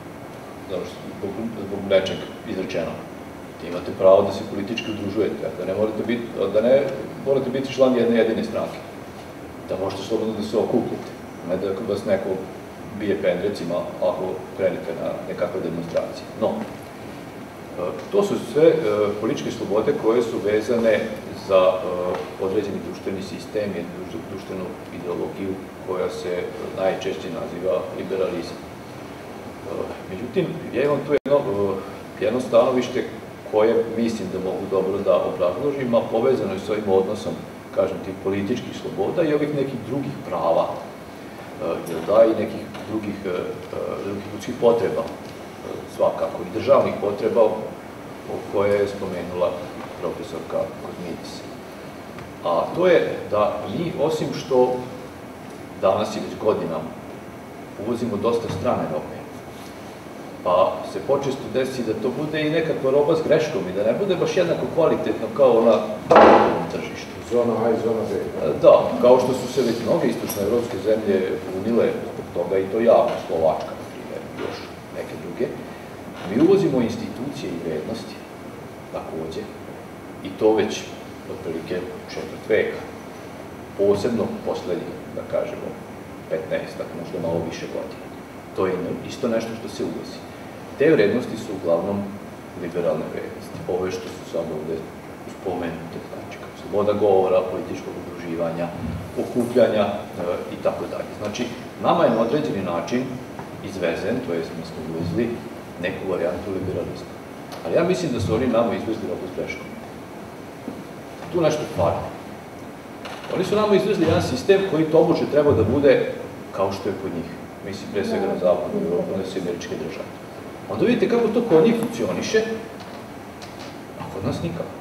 zbog nečeg izrečenog. Imate pravo da se politički udružujete, da ne morate biti član jedne jedine stranke, da možete slobodno da se okupljate, ne da vas neko bije pendrecima ako krenete na nekakve demonstracije. No, to su sve političke slobode koje su vezane za određeni društveni sistem i društvenu ideologiju koja se najčešće naziva liberalizam. Međutim, ja imam tu jedno stanovište koje mislim da mogu dobro da obrazložim, a povezano je s ovim odnosom, kažem, tih političkih sloboda i ovih nekih drugih prava, i nekih drugih ljudskih potreba, svakako, i državnih potreba o koje je spomenula profesorka Kozmidis. A to je da mi, osim što danas i već godinama uvozimo dosta strane robe, pa se počesto desi da to bude i nekakva roba s greškom i da ne bude baš jednako kvalitetno kao ona na tržištu. Zona A i zona B. Da, kao što su se već mnoge istočnoevropske zemlje unile zbog toga, i to javno, Slovačka, na primjer, još neke druge. Mi uvozimo institucije i vrednosti, takođe, i to već otprilike 4 veka. posebno poslednjih, da kažemo, 15, tako možda malo više godina. To je isto nešto što se uvozi. Te vrednosti su uglavnom liberalne vrednosti. Ove što su sad ovde spomenute, znači kao sloboda govora, političkog udruživanja, okupljanja i tako dalje. Znači, nama je na određeni način izvezen, to jest mi smo uvezli neku varijantu liberalizma. Ali ja mislim da su oni nama izvezli opet greškom. Tu nešto fali. Oni su nama izvezli jedan sistem koji tobože treba da bude kao što je kod njih. Mislim, pre svega na zapadu Evropu, na sve američke države. Onda vidite kako to kod njih funkcioniše, a kod nas nikako.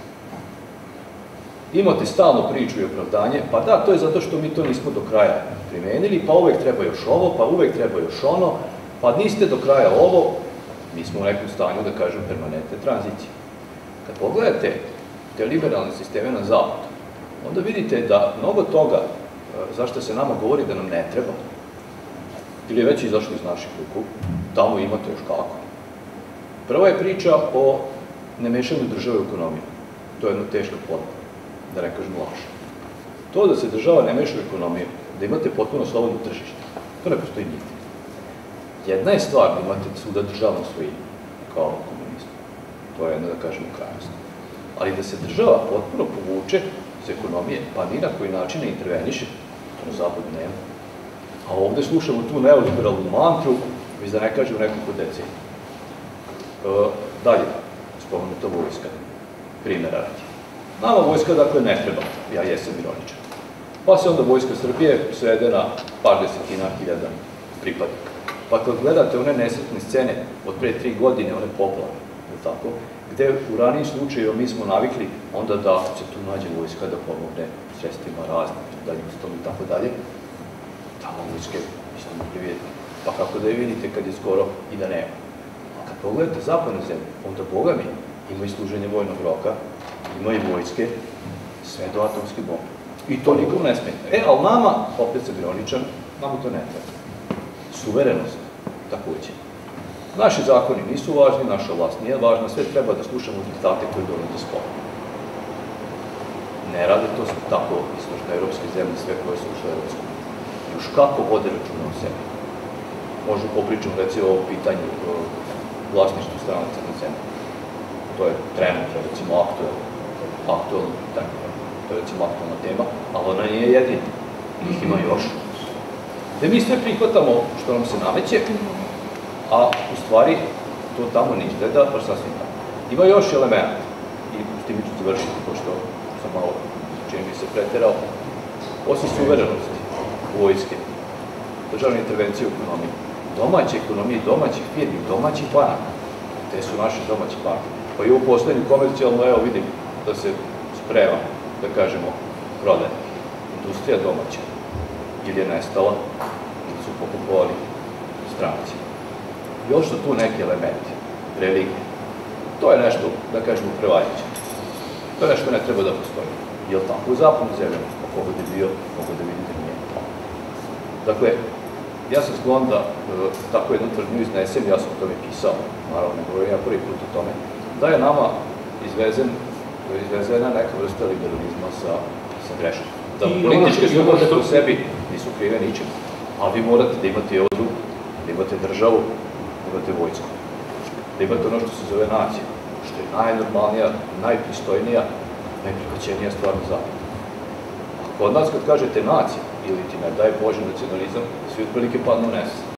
Imate stalno priču i opravdanje, pa da, to je zato što mi to nismo do kraja primenili, pa uvek treba još ovo, pa uvek treba još ono, pa niste do kraja ovo, mi smo u nekom stanju, da kažem, permanentne tranzicije. Kad pogledate te liberalne sisteme na zapadu, onda vidite da mnogo toga zašto se nama govori da nam ne treba, ili je već izašlo iz naših ruku, tamo imate još kako. Prva je priča o nemešanju države u ekonomiju. To je jedna teška podla, da ne kažem laž. To da se država ne meša u ekonomiju, da imate potpuno slobodno tržište, to ne postoji nigde. Jedna je stvar da imate svuda državnu svojinu, kao komunizam. To je jedna, da kažemo, krajnost. Ali da se država potpuno povuče iz ekonomije, pa ni na koji način ne interveniše, to na zapadu nema. A ovde slušamo tu neoliberalnu mantru, već da ne kažem nekoliko decenija. Dalje, spomenuta vojska, primjera radi. Nama vojska, dakle, ne treba, ja jesam ironičan. Pa se onda vojska Srbije svede na par desetina hiljada pripadnika. Pa kad gledate one nesretne scene od pre 3 godine, one poplave, tako, gde u ranijim slučajima mi smo navikli onda da se tu nađe vojska da pomogne sredstvima raznim, daljim i tako dalje, tamo vojske isto mogli vidjeti. Pa kako da je vidite kad je skoro i da nema. A kad pogledate zapadne zemlje, onda, boga mi, ima i služenje vojnog roka, ima i vojske, sve do atomske bombe. I to nikom ne smeta. Ali nama, opet sam ironičan, nama to ne treba. Suverenost, takođe. Naši zakoni nisu važni, naša vlast nije važna, sve treba da slušamo diktate koje dolaze spolja. Ne rade to tako istočno-evropske zemlje, sve koje su ušle u Evropsku uniju. Još kako vode računa o sebi. Možemo popričati, recimo, o pitanju vlasništva stranaca na zemlji. To je trenutno, recimo, aktualno pitanje. To je, recimo, aktualna tema, ali ona nije jedina. Ih ima još. Gde mi sve prihvatamo što nam se nameće, a u stvari to tamo ne izgleda, baš sasvim tako. Ima još element, i s tim ću završiti, pošto sam malo, čini mi se, preterao, osim suverenosti, vojske, državne intervencije u ekonomiji, domaće ekonomije, domaćih firmi, domaćih banaka, te su naše domaće banke. Pa i u poslednju komercijalnu, evo vidim da se sprema, da kažemo, prodaje. Industrija domaća, ili je nestala, ili su pokupovali stranci. Još su tu neki elementi, religije. To je nešto, da kažemo, prevaljuće. To je nešto ne treba da postoji. Je li tako? U zapadnom zemljama, ako god je bio, mogu da vidite nije. Dakle, ja sam sklon da tako jednu tvrdnju iznesem, ja sam o tome pisao, naravno, ne govorim ja prvi put o tome, da je nama izvezena neka vrsta liberalizma sa greškom. Da političke slobode u sebi nisu krive ničim, ali vi morate da imate i ovo drugo, da imate državu, da imate vojsku, da imate ono što se zove nacija, što je najnormalnija, najpristojnija, najprihvaćenija stvar na zapadu. A kod nas kad kažete nacija, ili ti ne daj Bože nacionalizam, svi otprilike padnu u nesvest.